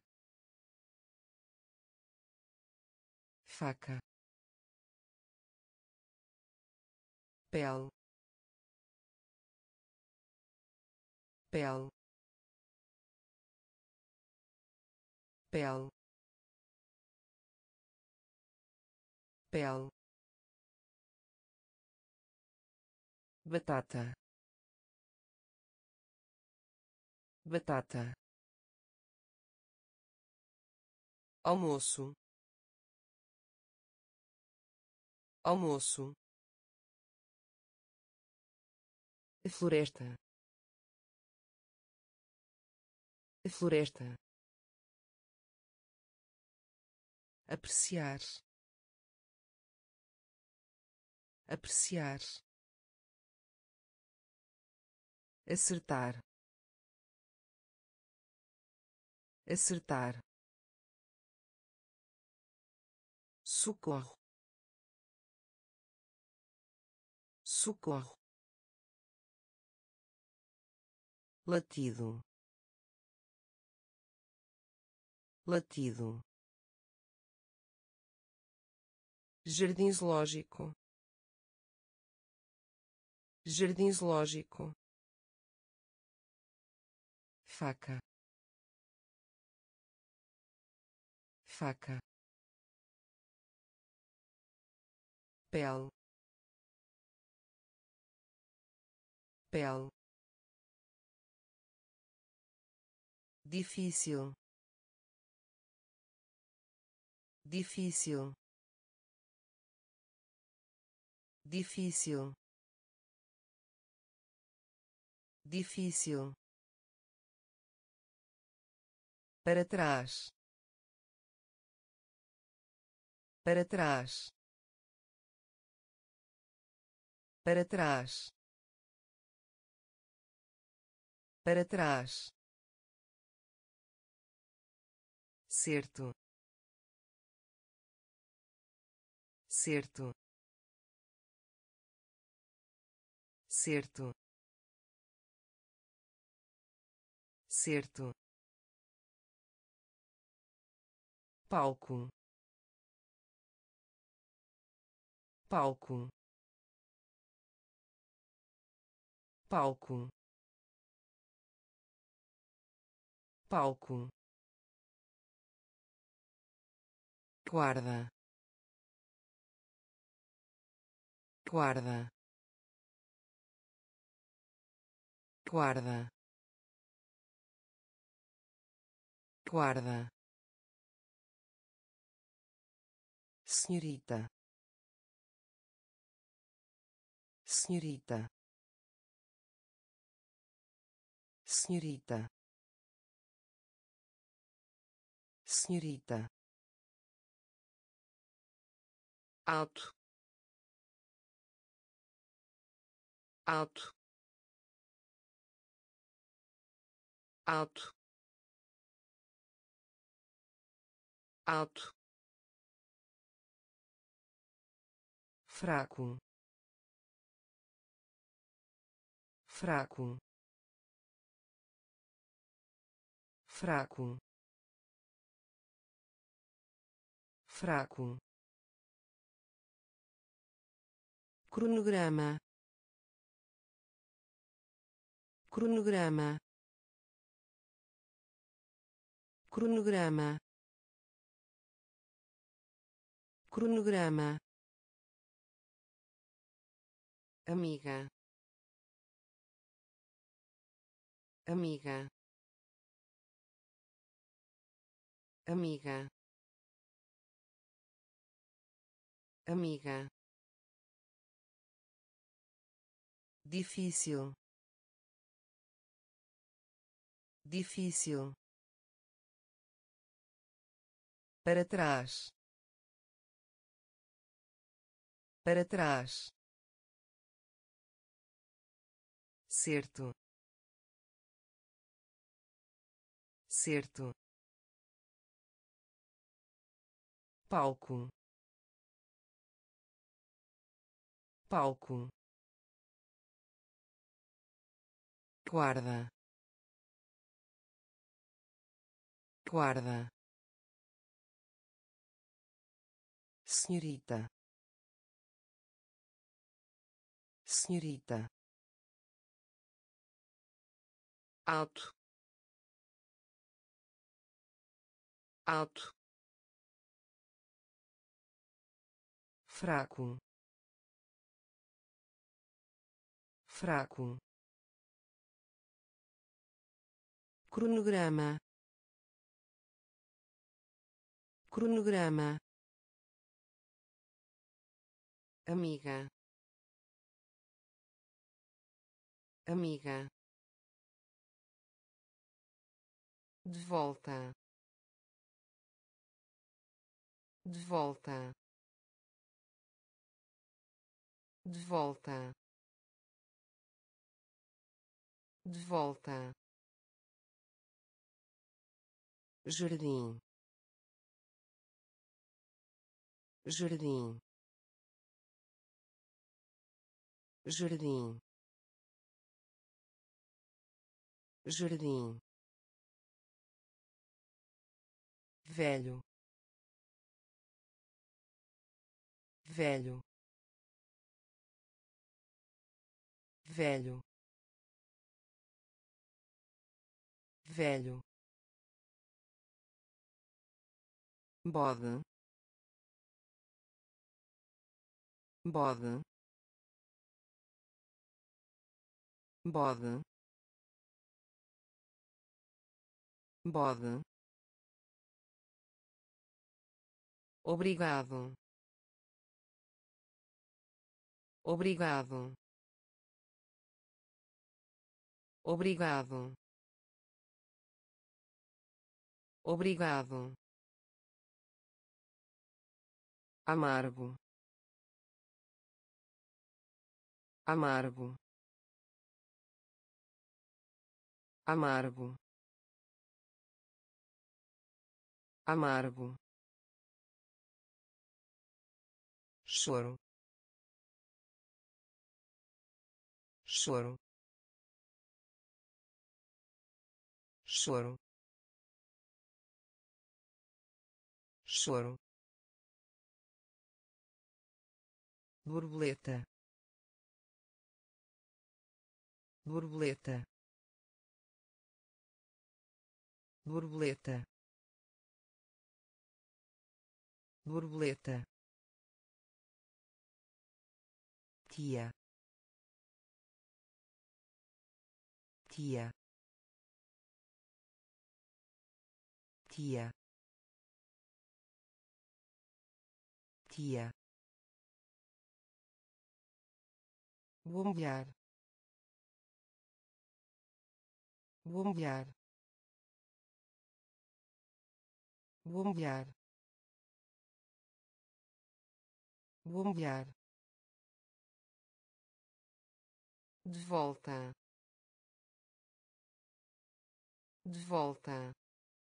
faca, pele, pele, pele, pele, batata, batata, almoço, almoço, floresta, floresta, apreciar, apreciar, acertar, acertar, socorro, socorro, latido, latido, jardim zoológico, jardim zoológico, faca, faca, pele, pele, difícil, difícil, difícil, difícil, para trás, para trás, para trás, para trás, certo, certo, certo, certo, palco, palco, palco, palco, guarda, guarda, guarda, guarda, senhorita, senhorita, senhorita, senhorita, alto, alto, alto, alto, fraco, fraco, fraco, fraco, cronograma, cronograma, cronograma, cronograma, amiga, amiga, amiga, amiga, difícil, difícil, para trás, para trás, certo, certo, palco, palco, guarda, guarda, senhorita, senhorita, alto, alto, fraco, fraco, cronograma, cronograma, amiga, amiga, de volta, de volta, de volta, de volta, jardim, jardim, jardim, jardim, velho, velho, velho, velho, bode, bode, bode, bode, obrigado, obrigado, obrigado, obrigado, amargo, amargo, amargo, amargo, choro, choro, choro, choro, borboleta, borboleta, borboleta, borboleta, tia, tia, tia, tia, bombear, bombear, bombear, bombear, de volta, de volta,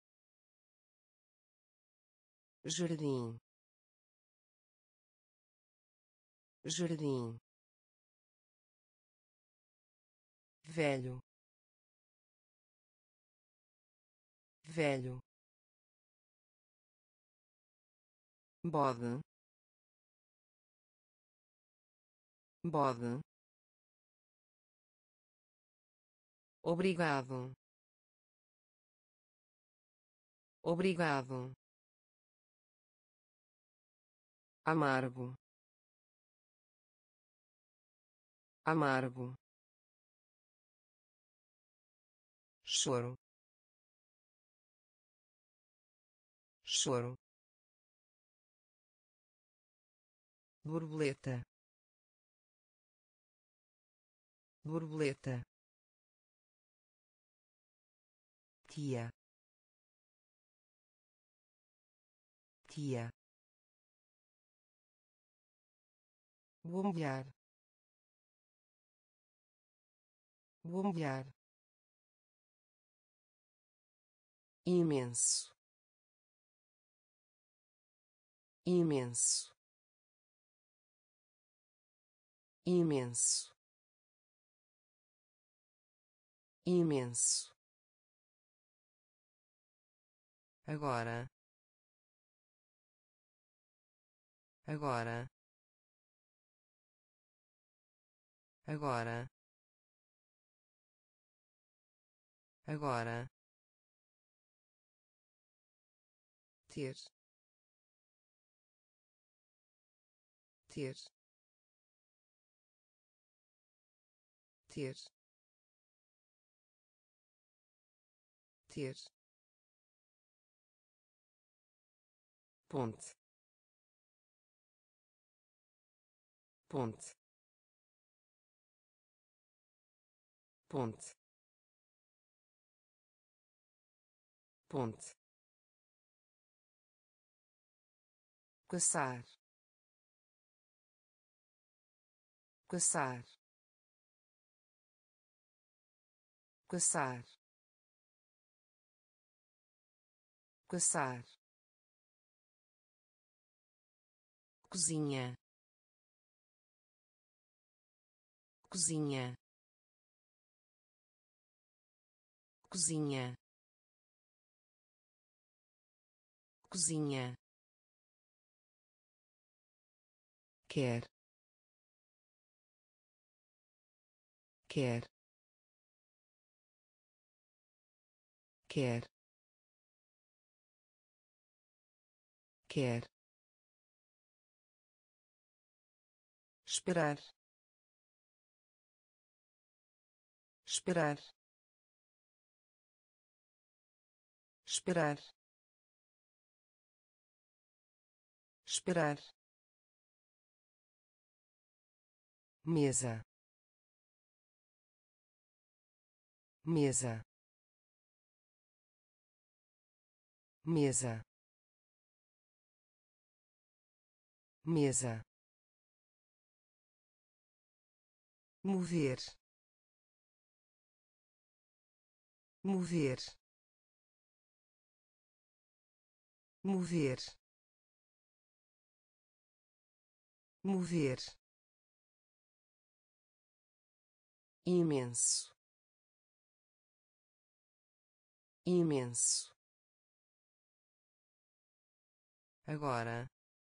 jardim, jardim, velho, velho, bode, bode, obrigado, obrigado, amargo, amargo, choro, choro, borboleta, borboleta, tia, tia, bombear, bombear, imenso, imenso, imenso, imenso, agora, agora, agora, agora, ter, ter, ter, ter, ponte, ponte, ponte, ponte, caçar, caçar, caçar, caçar, cozinha, cozinha, cozinha, cozinha, quer, quer, quer, quer, esperar, esperar, esperar, esperar, mesa, mesa, mesa, mesa, mover, mover, mover, mover, imenso, imenso, agora,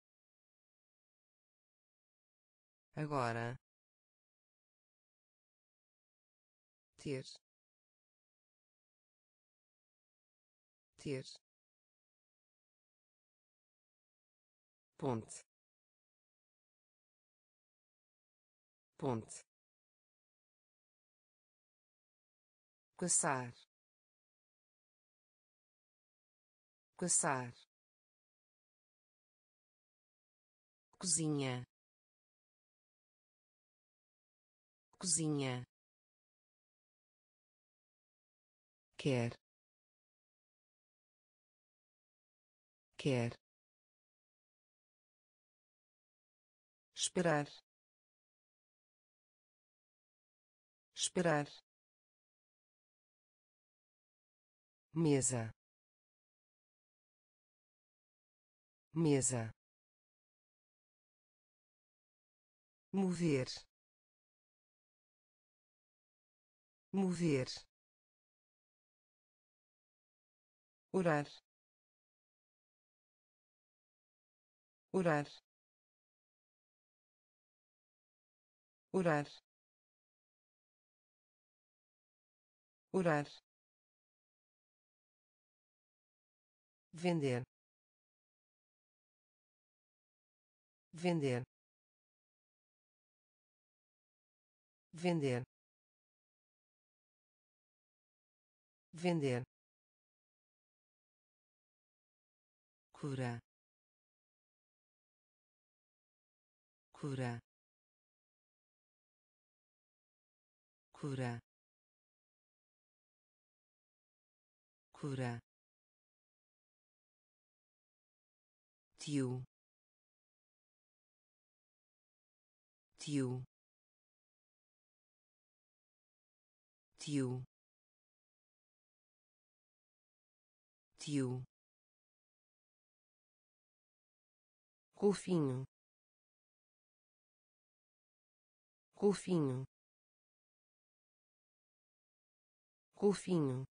agora, ter, ter, ponte, ponte, caçar, caçar, cozinha, cozinha, quer, quer, esperar, esperar, mesa, mesa, mover, mover, orar, orar, orar, orar, vender, vender, vender, vender, cura, cura, cura, cura, tio, tio, tio, tio, golfinho, golfinho, golfinho,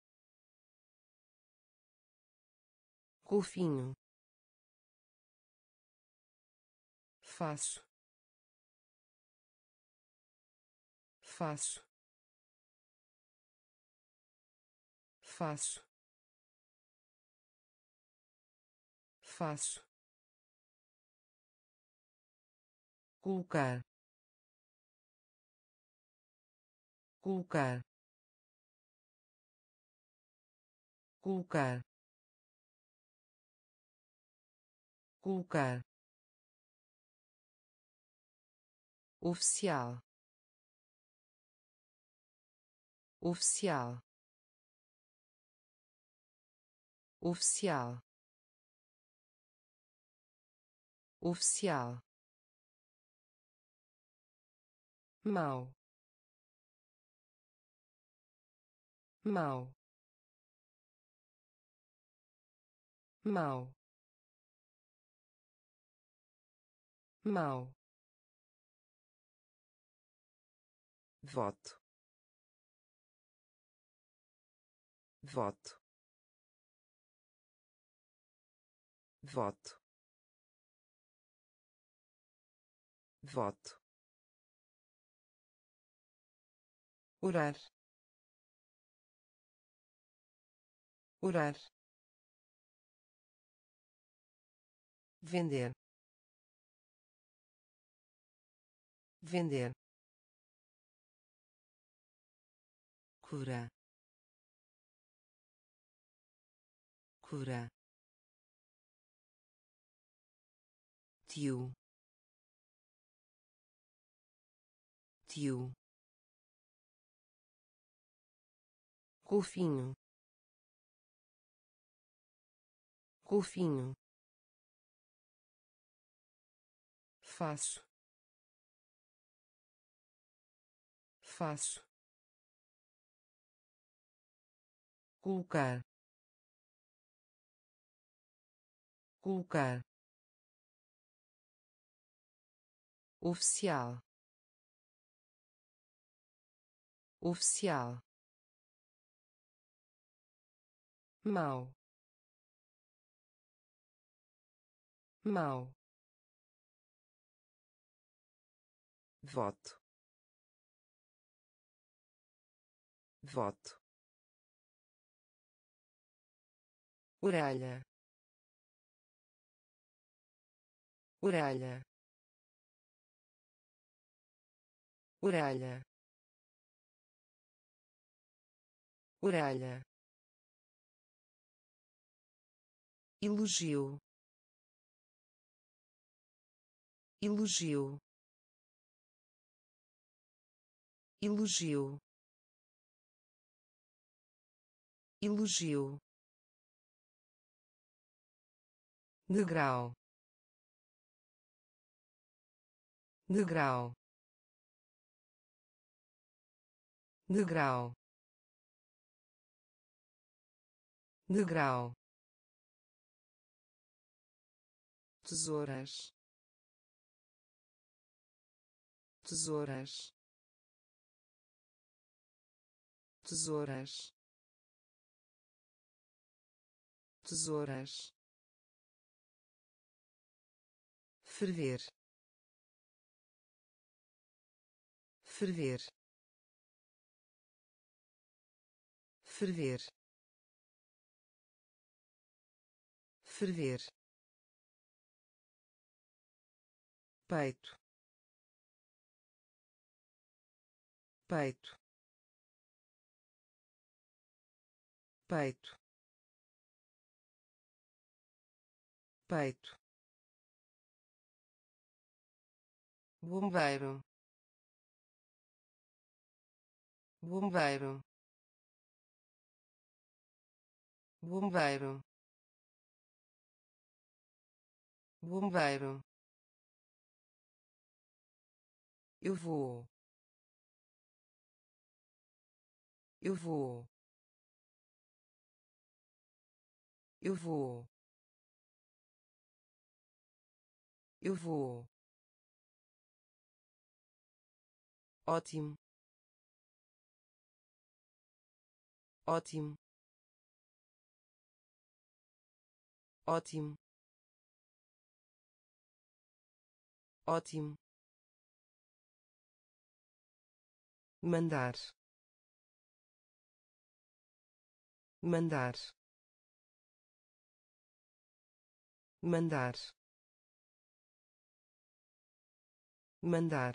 golfinho, faço, faço, faço, faço, colocar, colocar, colocar, colocar, oficial, oficial, oficial, oficial, mau, mau, mau, mau, voto, voto, voto, voto, orar, orar, vender, vender, cura, cura, tio, tio, golfinho, golfinho, faço, faço, colocar, colocar, oficial, oficial, mau, mau, voto, voto, orelha, orelha, orelha, orelha, elogio, elogio, elogio, elogio, degrau, degrau, degrau, degrau, tesouras, tesouras, tesouras, tesouras, ferver, ferver, ferver, ferver, peito, peito, peito, peito, bombeiro, bombeiro, bombeiro, bombeiro, eu vou, eu vou, Eu vou. Eu vou. Ótimo. Ótimo. Ótimo. Ótimo. Mandar. Mandar. Mandar. Mandar.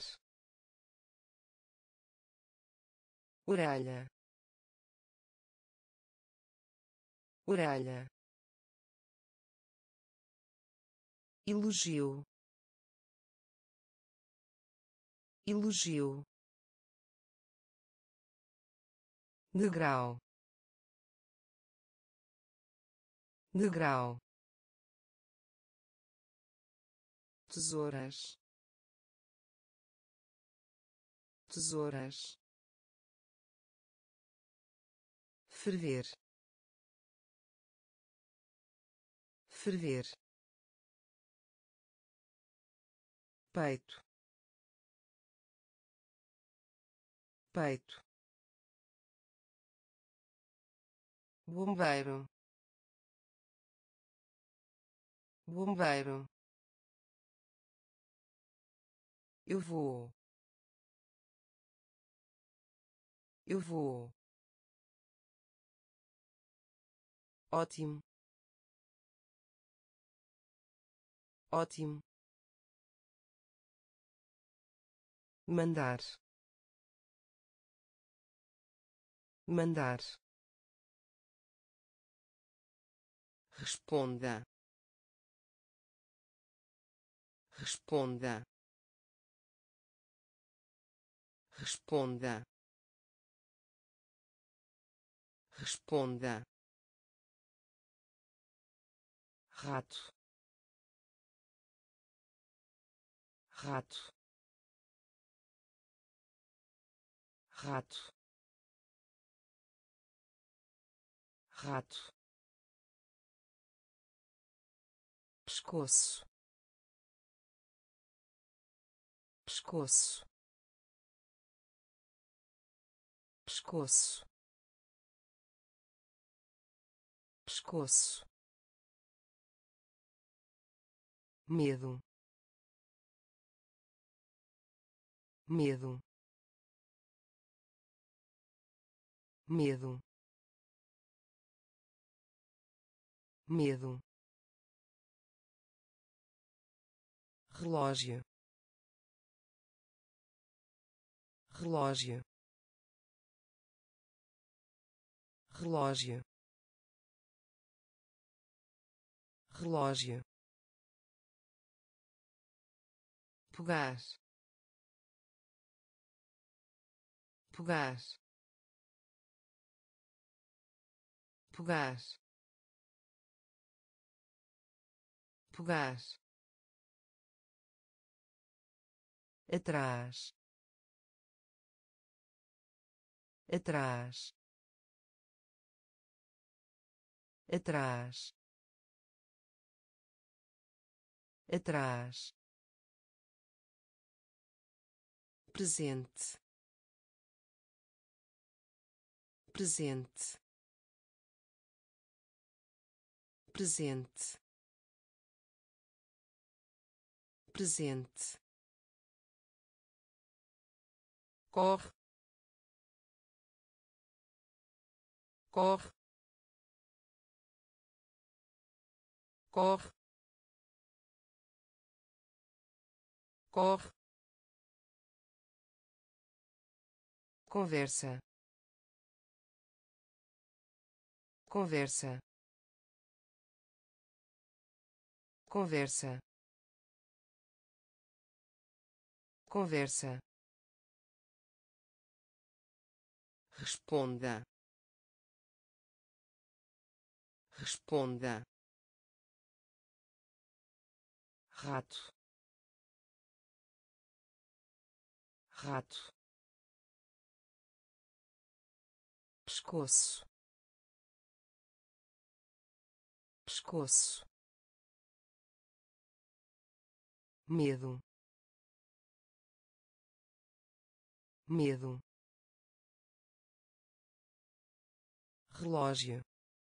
Orelha. Orelha. Elogio. Elogio. Degrau. Degrau. Tesouras. Tesouras. Ferver. Ferver. Peito. Peito. Bombeiro. Bombeiro. Eu vou. Eu vou. Ótimo. Ótimo. Mandar. Mandar. Responda. Responda. Responda. Responda. Rato. Rato. Rato. Rato. Pescoço. Pescoço. Pescoço. Pescoço. Medo. Medo. Medo. Medo. Relógio. Relógio. Relógio. Relógio. Pegar. Pegar. Pegar. Pegar. Atrás. Atrás. Atrás. Atrás. Presente. Presente. Presente. Presente. Corre. Corre. Corre. Corre. Conversa. Conversa. Conversa. Conversa. Responda. Responda. Rato. Rato. Pescoço. pescoço, medo, medo, relógio,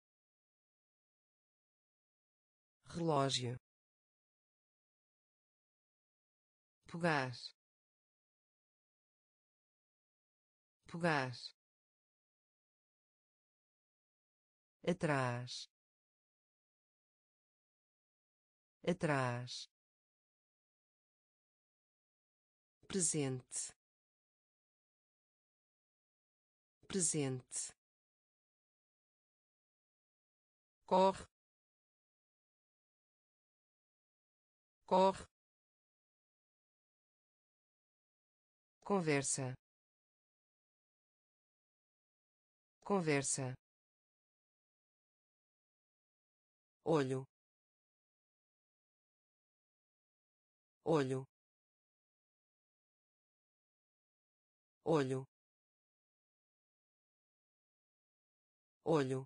relógio, pegar, pegar, atrás, atrás, presente, presente, corre, corre, conversa, conversa, olho, olho, olho, olho,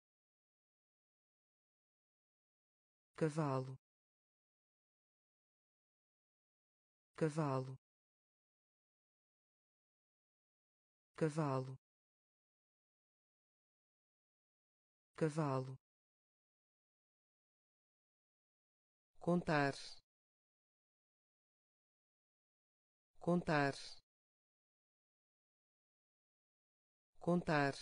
cavalo, cavalo, cavalo, cavalo, contar, contar, contar,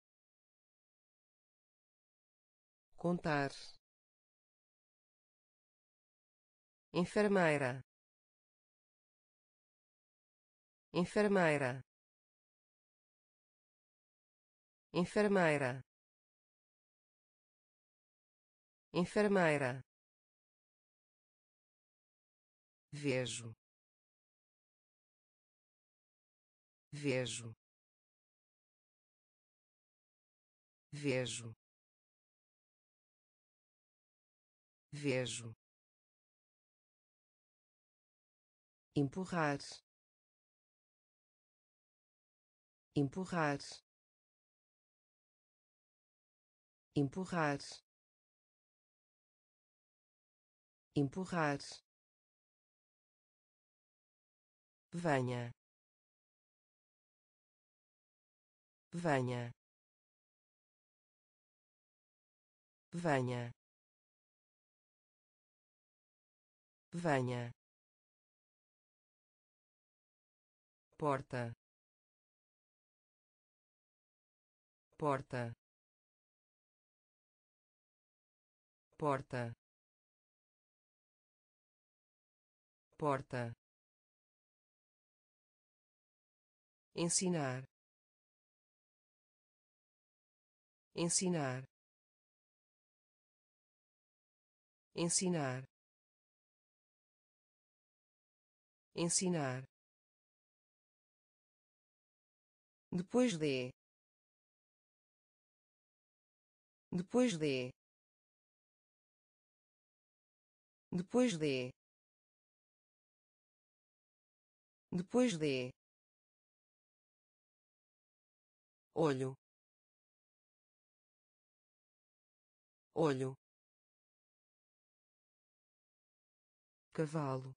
contar, enfermeira, enfermeira, enfermeira, enfermeira, vejo, vejo, vejo, vejo, empurrar, empurrar, empurrar, empurrar, venha, venha, venha, venha, porta, porta, porta, porta, ensinar, ensinar, ensinar, ensinar, depois de, depois de, depois de, depois de, olho, olho, cavalo,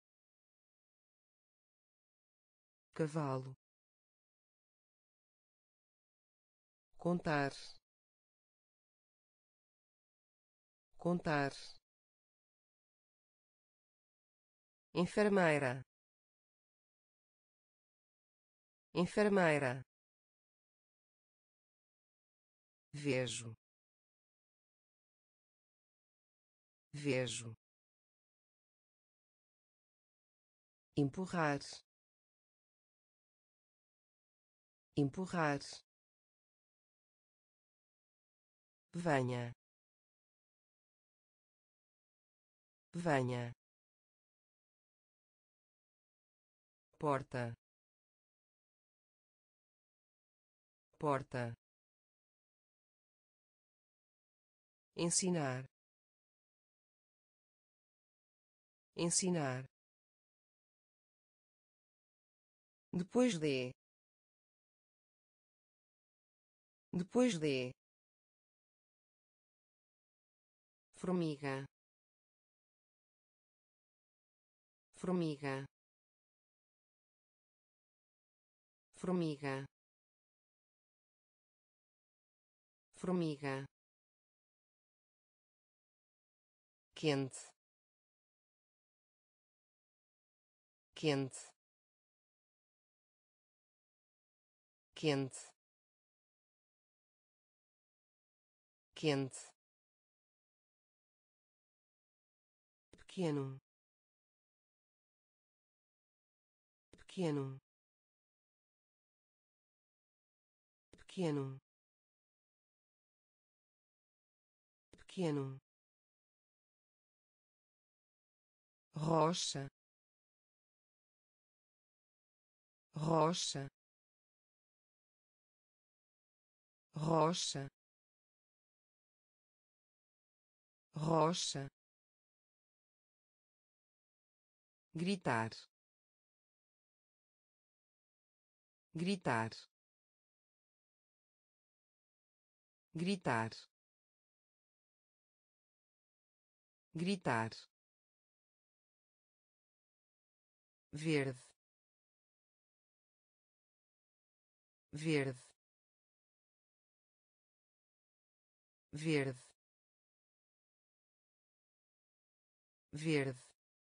cavalo, contar, contar, enfermeira, enfermeira, vejo, vejo, empurrar, empurrar, venha, venha, porta, porta, ensinar, ensinar, depois de, depois de, formiga, formiga, formiga, formiga, quente, quente, quente, quente, pequeno, pequeno, pequeno, pequeno, rocha, rocha, rocha, rocha, gritar, gritar, gritar, gritar, verde, verde, verde, verde,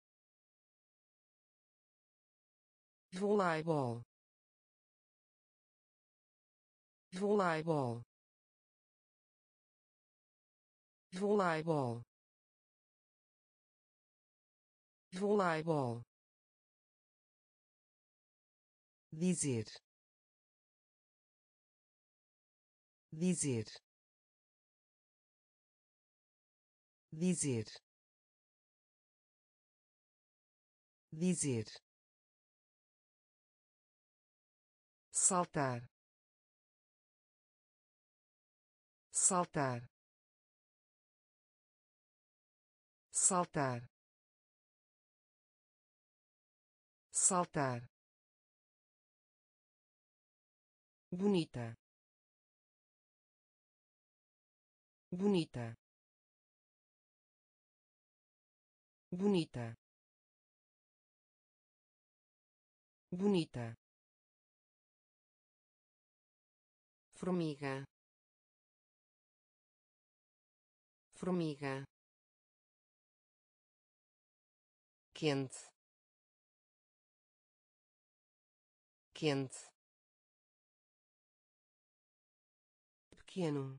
voleibol, voleibol, voleibol, voleibol, dizer, dizer, dizer, dizer, saltar, saltar, saltar, saltar, bonita, bonita, bonita, bonita, formiga, formiga, quente, quente, pequeno,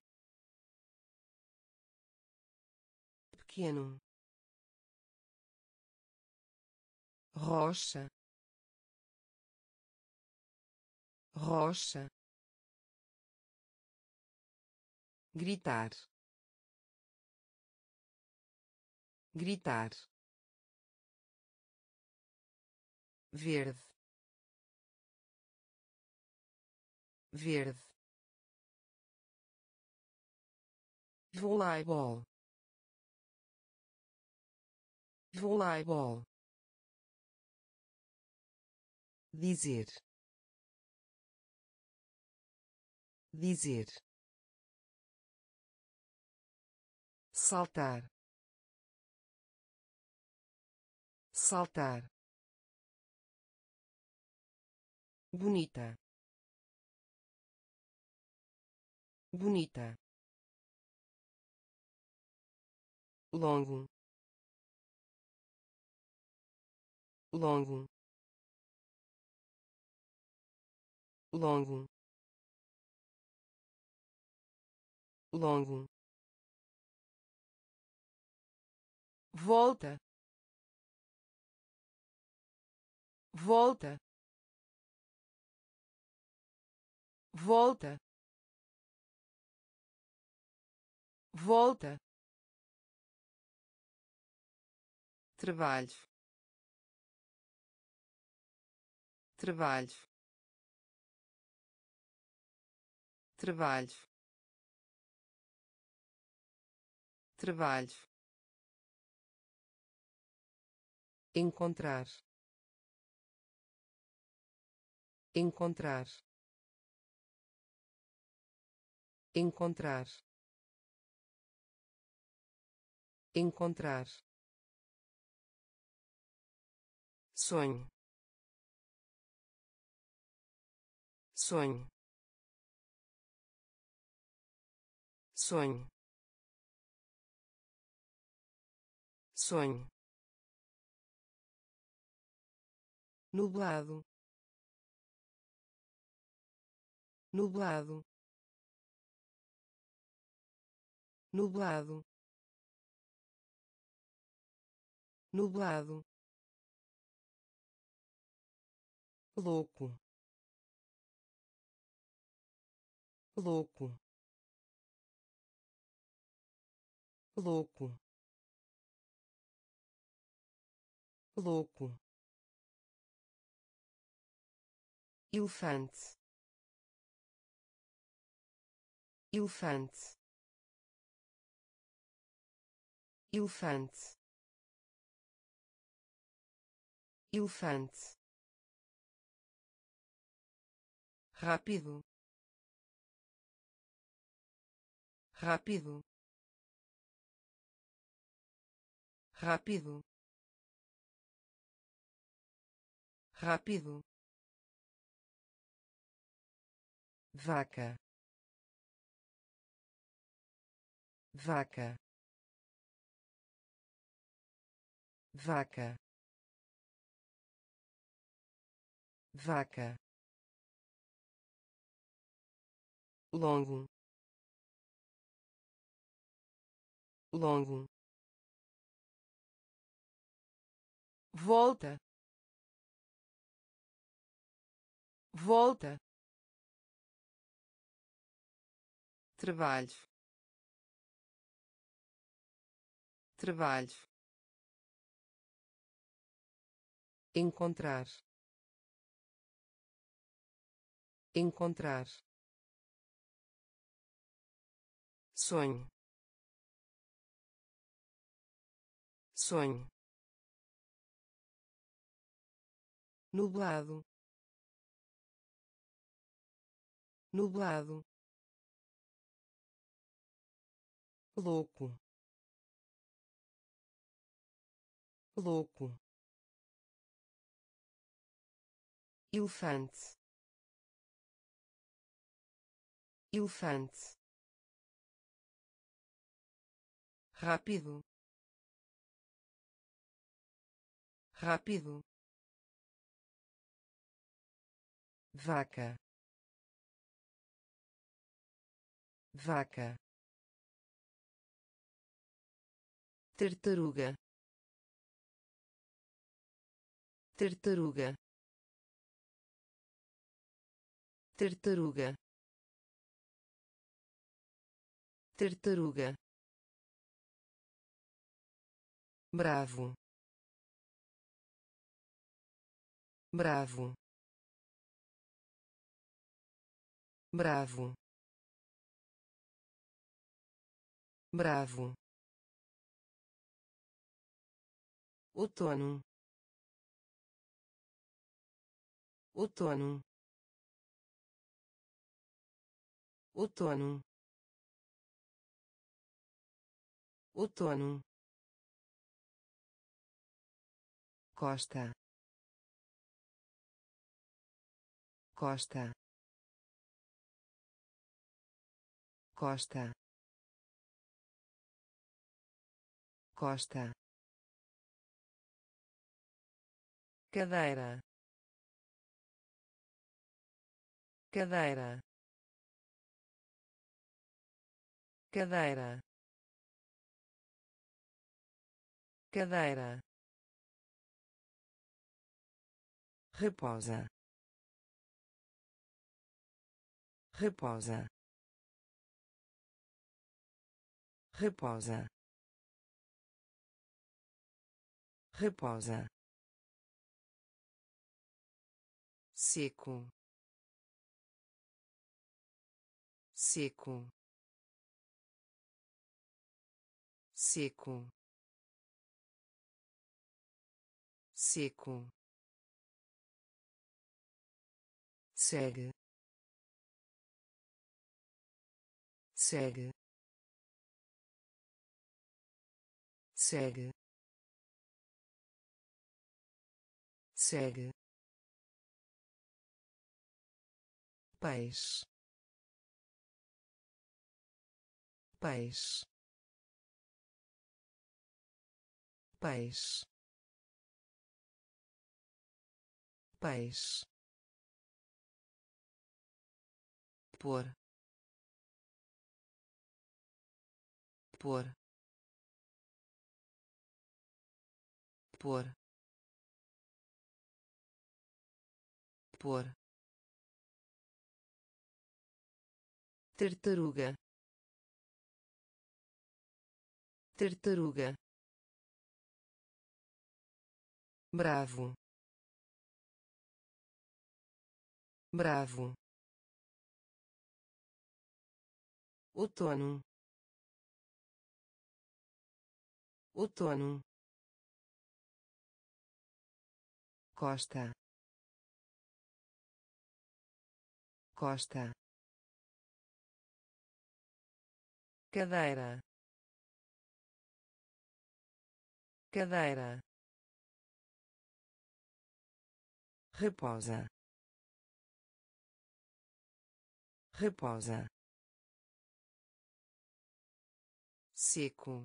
pequeno, rocha, rocha, gritar, gritar, verde, verde, voleibol, voleibol, dizer, dizer, saltar, saltar, bonita, bonita, longo, longo, longo, longo, volta, volta, volta, volta, trabalho, trabalho, trabalho, trabalho, encontrar, encontrar, encontrar, encontrar, sonho, sonho, sonho, sonho, nublado, nublado, nublado, nublado, louco, louco, louco, louco, elefante, elefante, elefante, elefante, rápido, rápido, rápido, rápido, vaca, vaca, vaca, vaca, longo, longo, volta, volta, trabalho, trabalho, encontrar, encontrar, sonho, sonho, nublado, nublado, louco, louco, elefante, elefante, rápido, rápido, vaca, vaca, tartaruga, tartaruga, tartaruga, tartaruga, bravo, bravo, bravo, bravo, outono, outono, outono, outono, costa, costa, costa, costa, cadeira, cadeira, cadeira, cadeira, repousa, repousa, repousa, repousa, seco, seco, seco, seco, segue, segue, segue, segue, peixe, peixe, peixe, peixe, pôr, pôr, pôr, pôr, tartaruga, tartaruga, bravo, bravo, outono, outono, costa, costa, cadeira, cadeira, repousa, repousa, seco,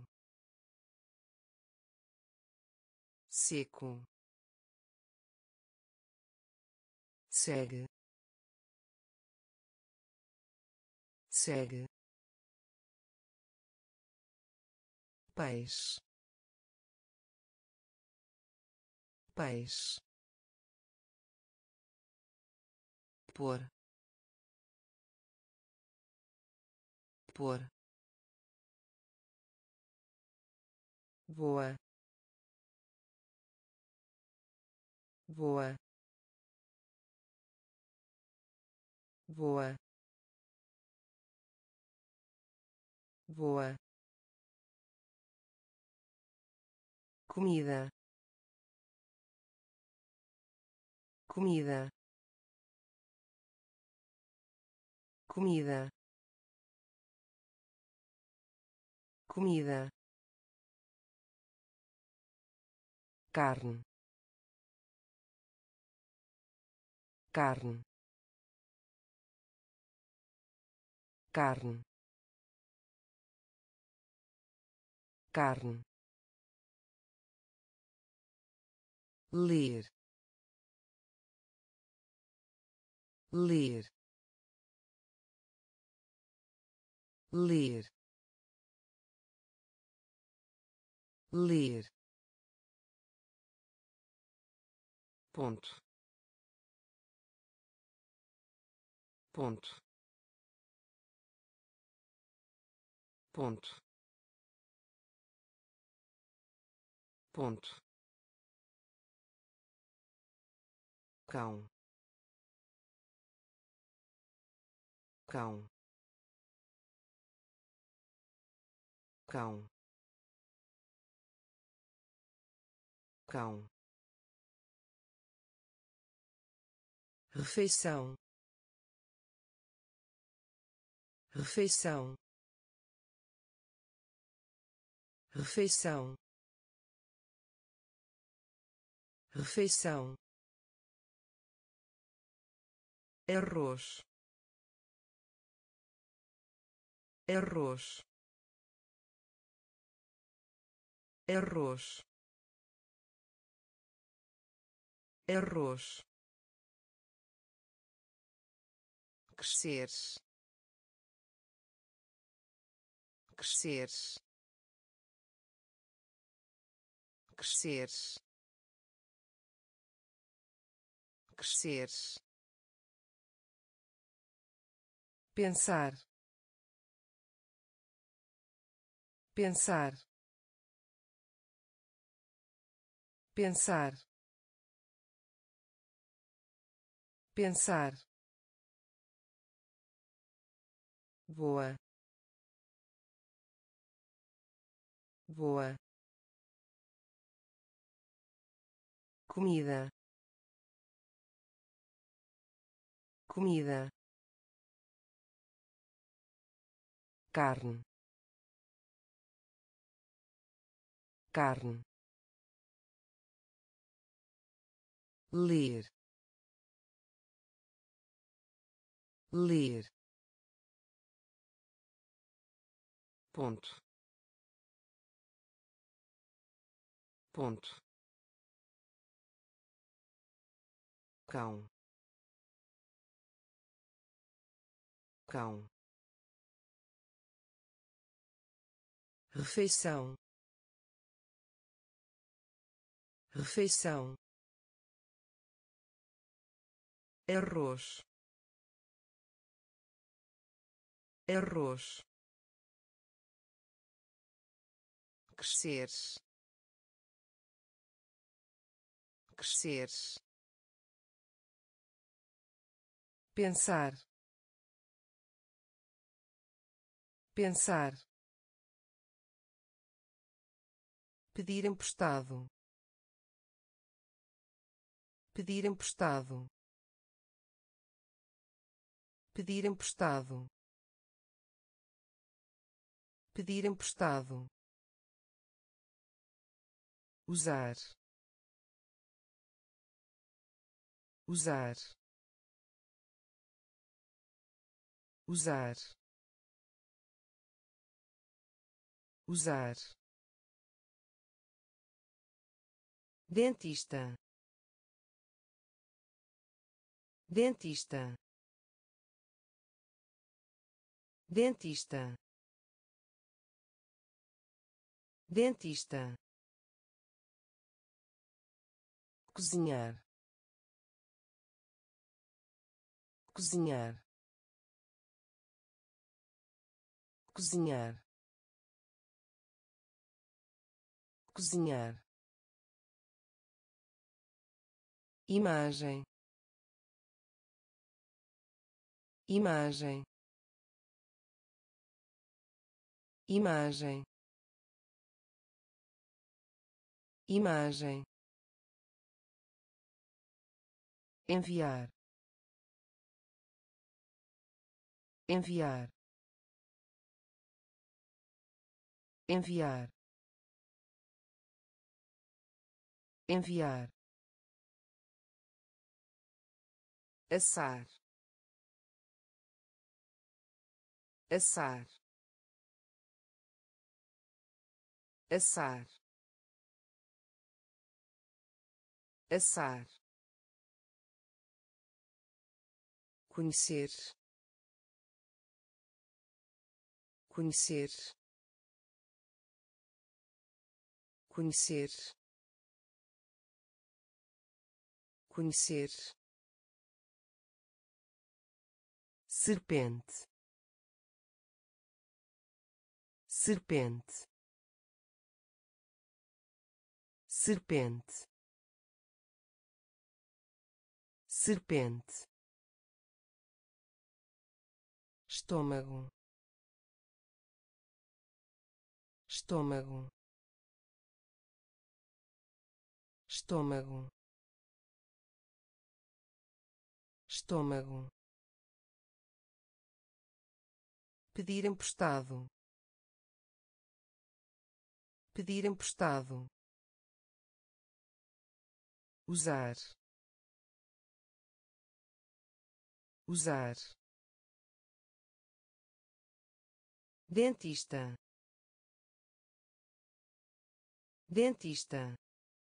seco, segue, segue, peixe, peixe, pôr, pôr, voa, voa, voa, voa, comida, comida, comida, comida, carne, carne, carne, carne, ler, ler, ler, ler, ponto, ponto, ponto, ponto, cão, cão, cão, cão, refeição, refeição, refeição, refeição, arroz, arroz, arroz, arroz, crescer, crescer, crescer, crescer, pensar, pensar, pensar, pensar, voa, voa, comida, comida, carne, carne, ler, ler, ponto, ponto, cão, cão, refeição, refeição, arroz, arroz, crescer, crescer, pensar, pensar, pedir emprestado, pedir emprestado, pedir emprestado, pedir emprestado, usar, usar, usar, usar, dentista, dentista, dentista, dentista, cozinhar, cozinhar, cozinhar, cozinhar, imagem, imagem, imagem, imagem, enviar, enviar, enviar, enviar, assar, assar, assar, assar, conhecer, conhecer, conhecer, conhecer, serpente, serpente, serpente, serpente, estômago, estômago, estômago, estômago, pedir emprestado, pedir emprestado, usar, usar, dentista, dentista,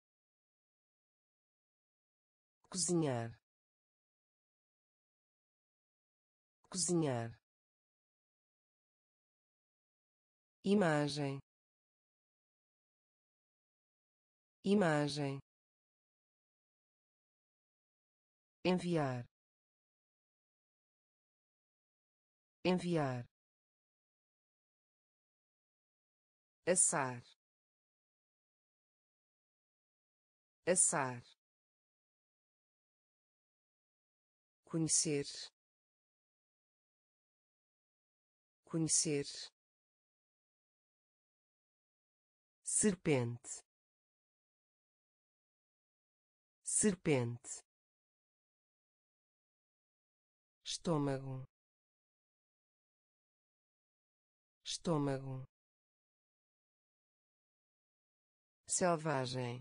cozinhar, cozinhar, imagem, imagem, enviar, enviar, assar, assar, conhecer, conhecer, serpente, serpente, estômago, estômago, selvagem,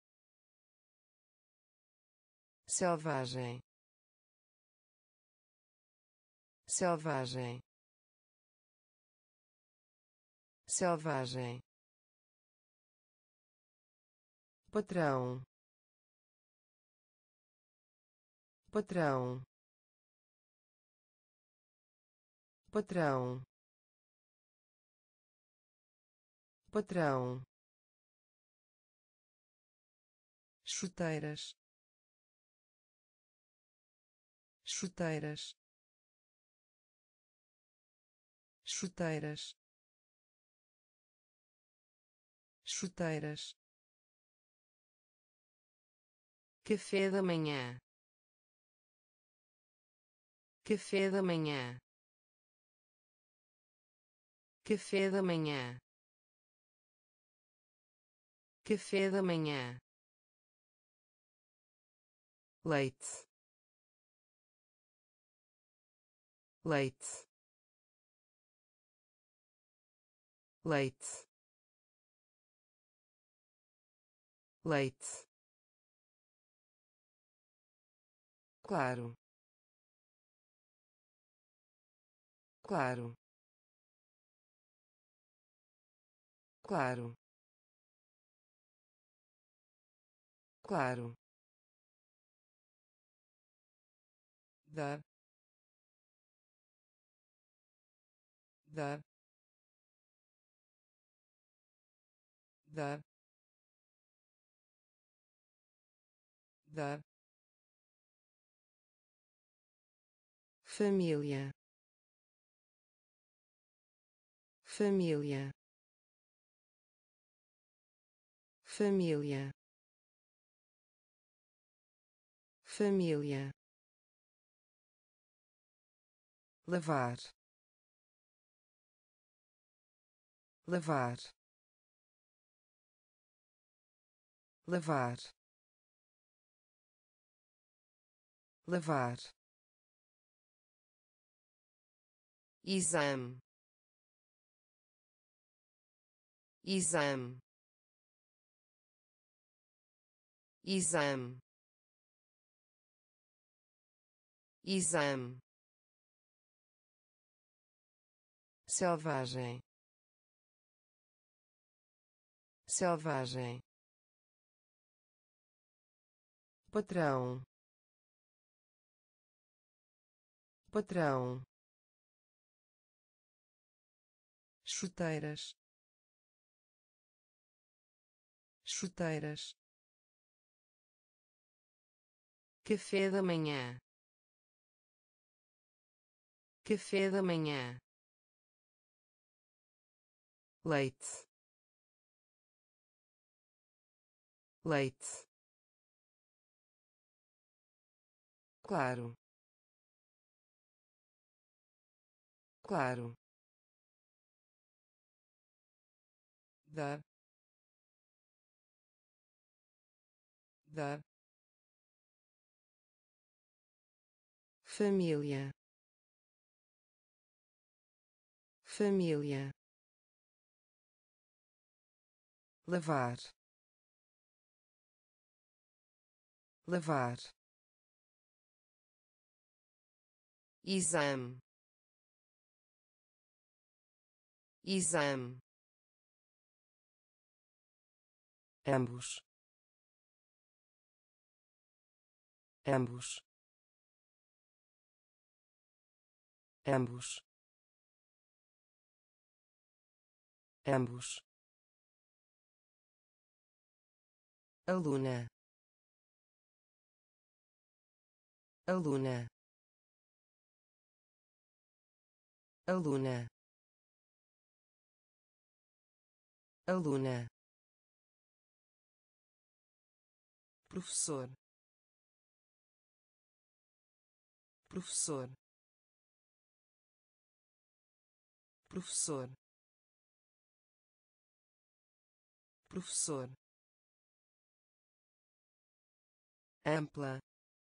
selvagem, selvagem, selvagem, patrão, patrão, patrão, patrão, chuteiras, chuteiras, chuteiras, chuteiras, café da manhã, café da manhã, café da manhã, café da manhã, leite, leite, leite, leite, claro, claro, claro, claro, dar, dar, dar, dar, família, família, família, família, lavar, lavar, lavar, lavar, exame, exame, exame, exame, selvagem, selvagem, patrão, patrão, chuteiras, chuteiras, café da manhã, café da manhã, leite, leite, claro, claro, dar, dar, família, família, lavar, lavar, exame, exame, ambos, ambos, ambos, ambos, aluna, aluna, aluna, aluna, professor, professor, professor, professor, ampla,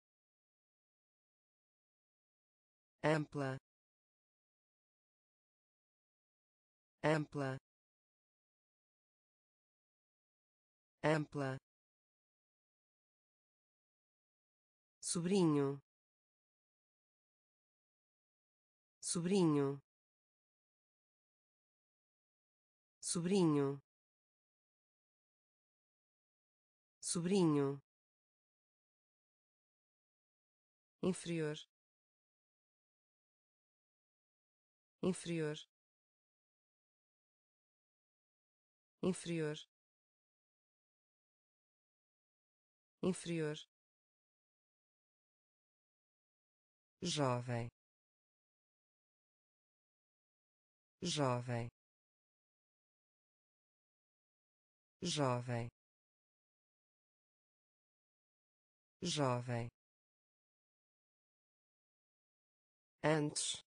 ampla, ampla, ampla, sobrinho, sobrinho, sobrinho, sobrinho, inferior, inferior, inferior, inferior, jovem, jovem, jovem, jovem, antes,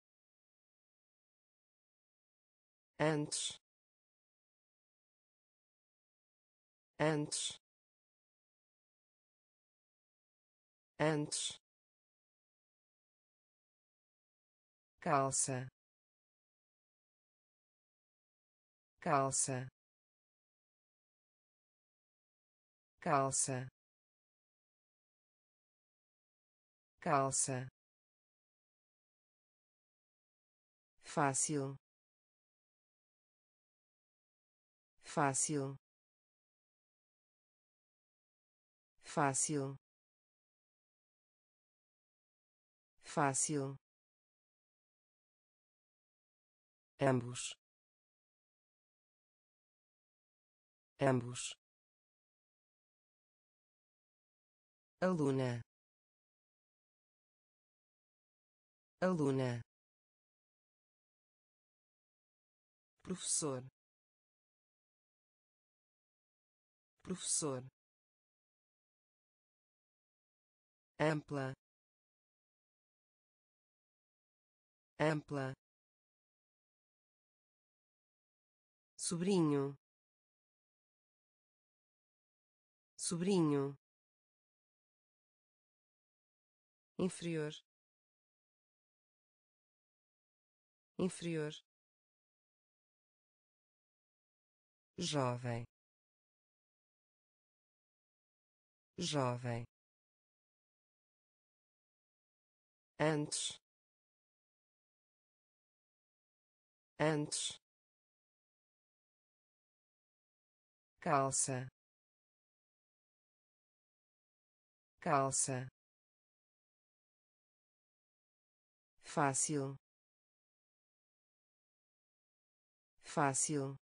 antes, antes, antes, calça, calça, calça, calça, fácil, fácil, fácil, fácil, ambos, ambos, aluna, aluna, professor, professor, ampla, ampla, sobrinho, sobrinho, inferior, inferior, jovem, jovem, antes, antes, calça, calça, fácil, fácil,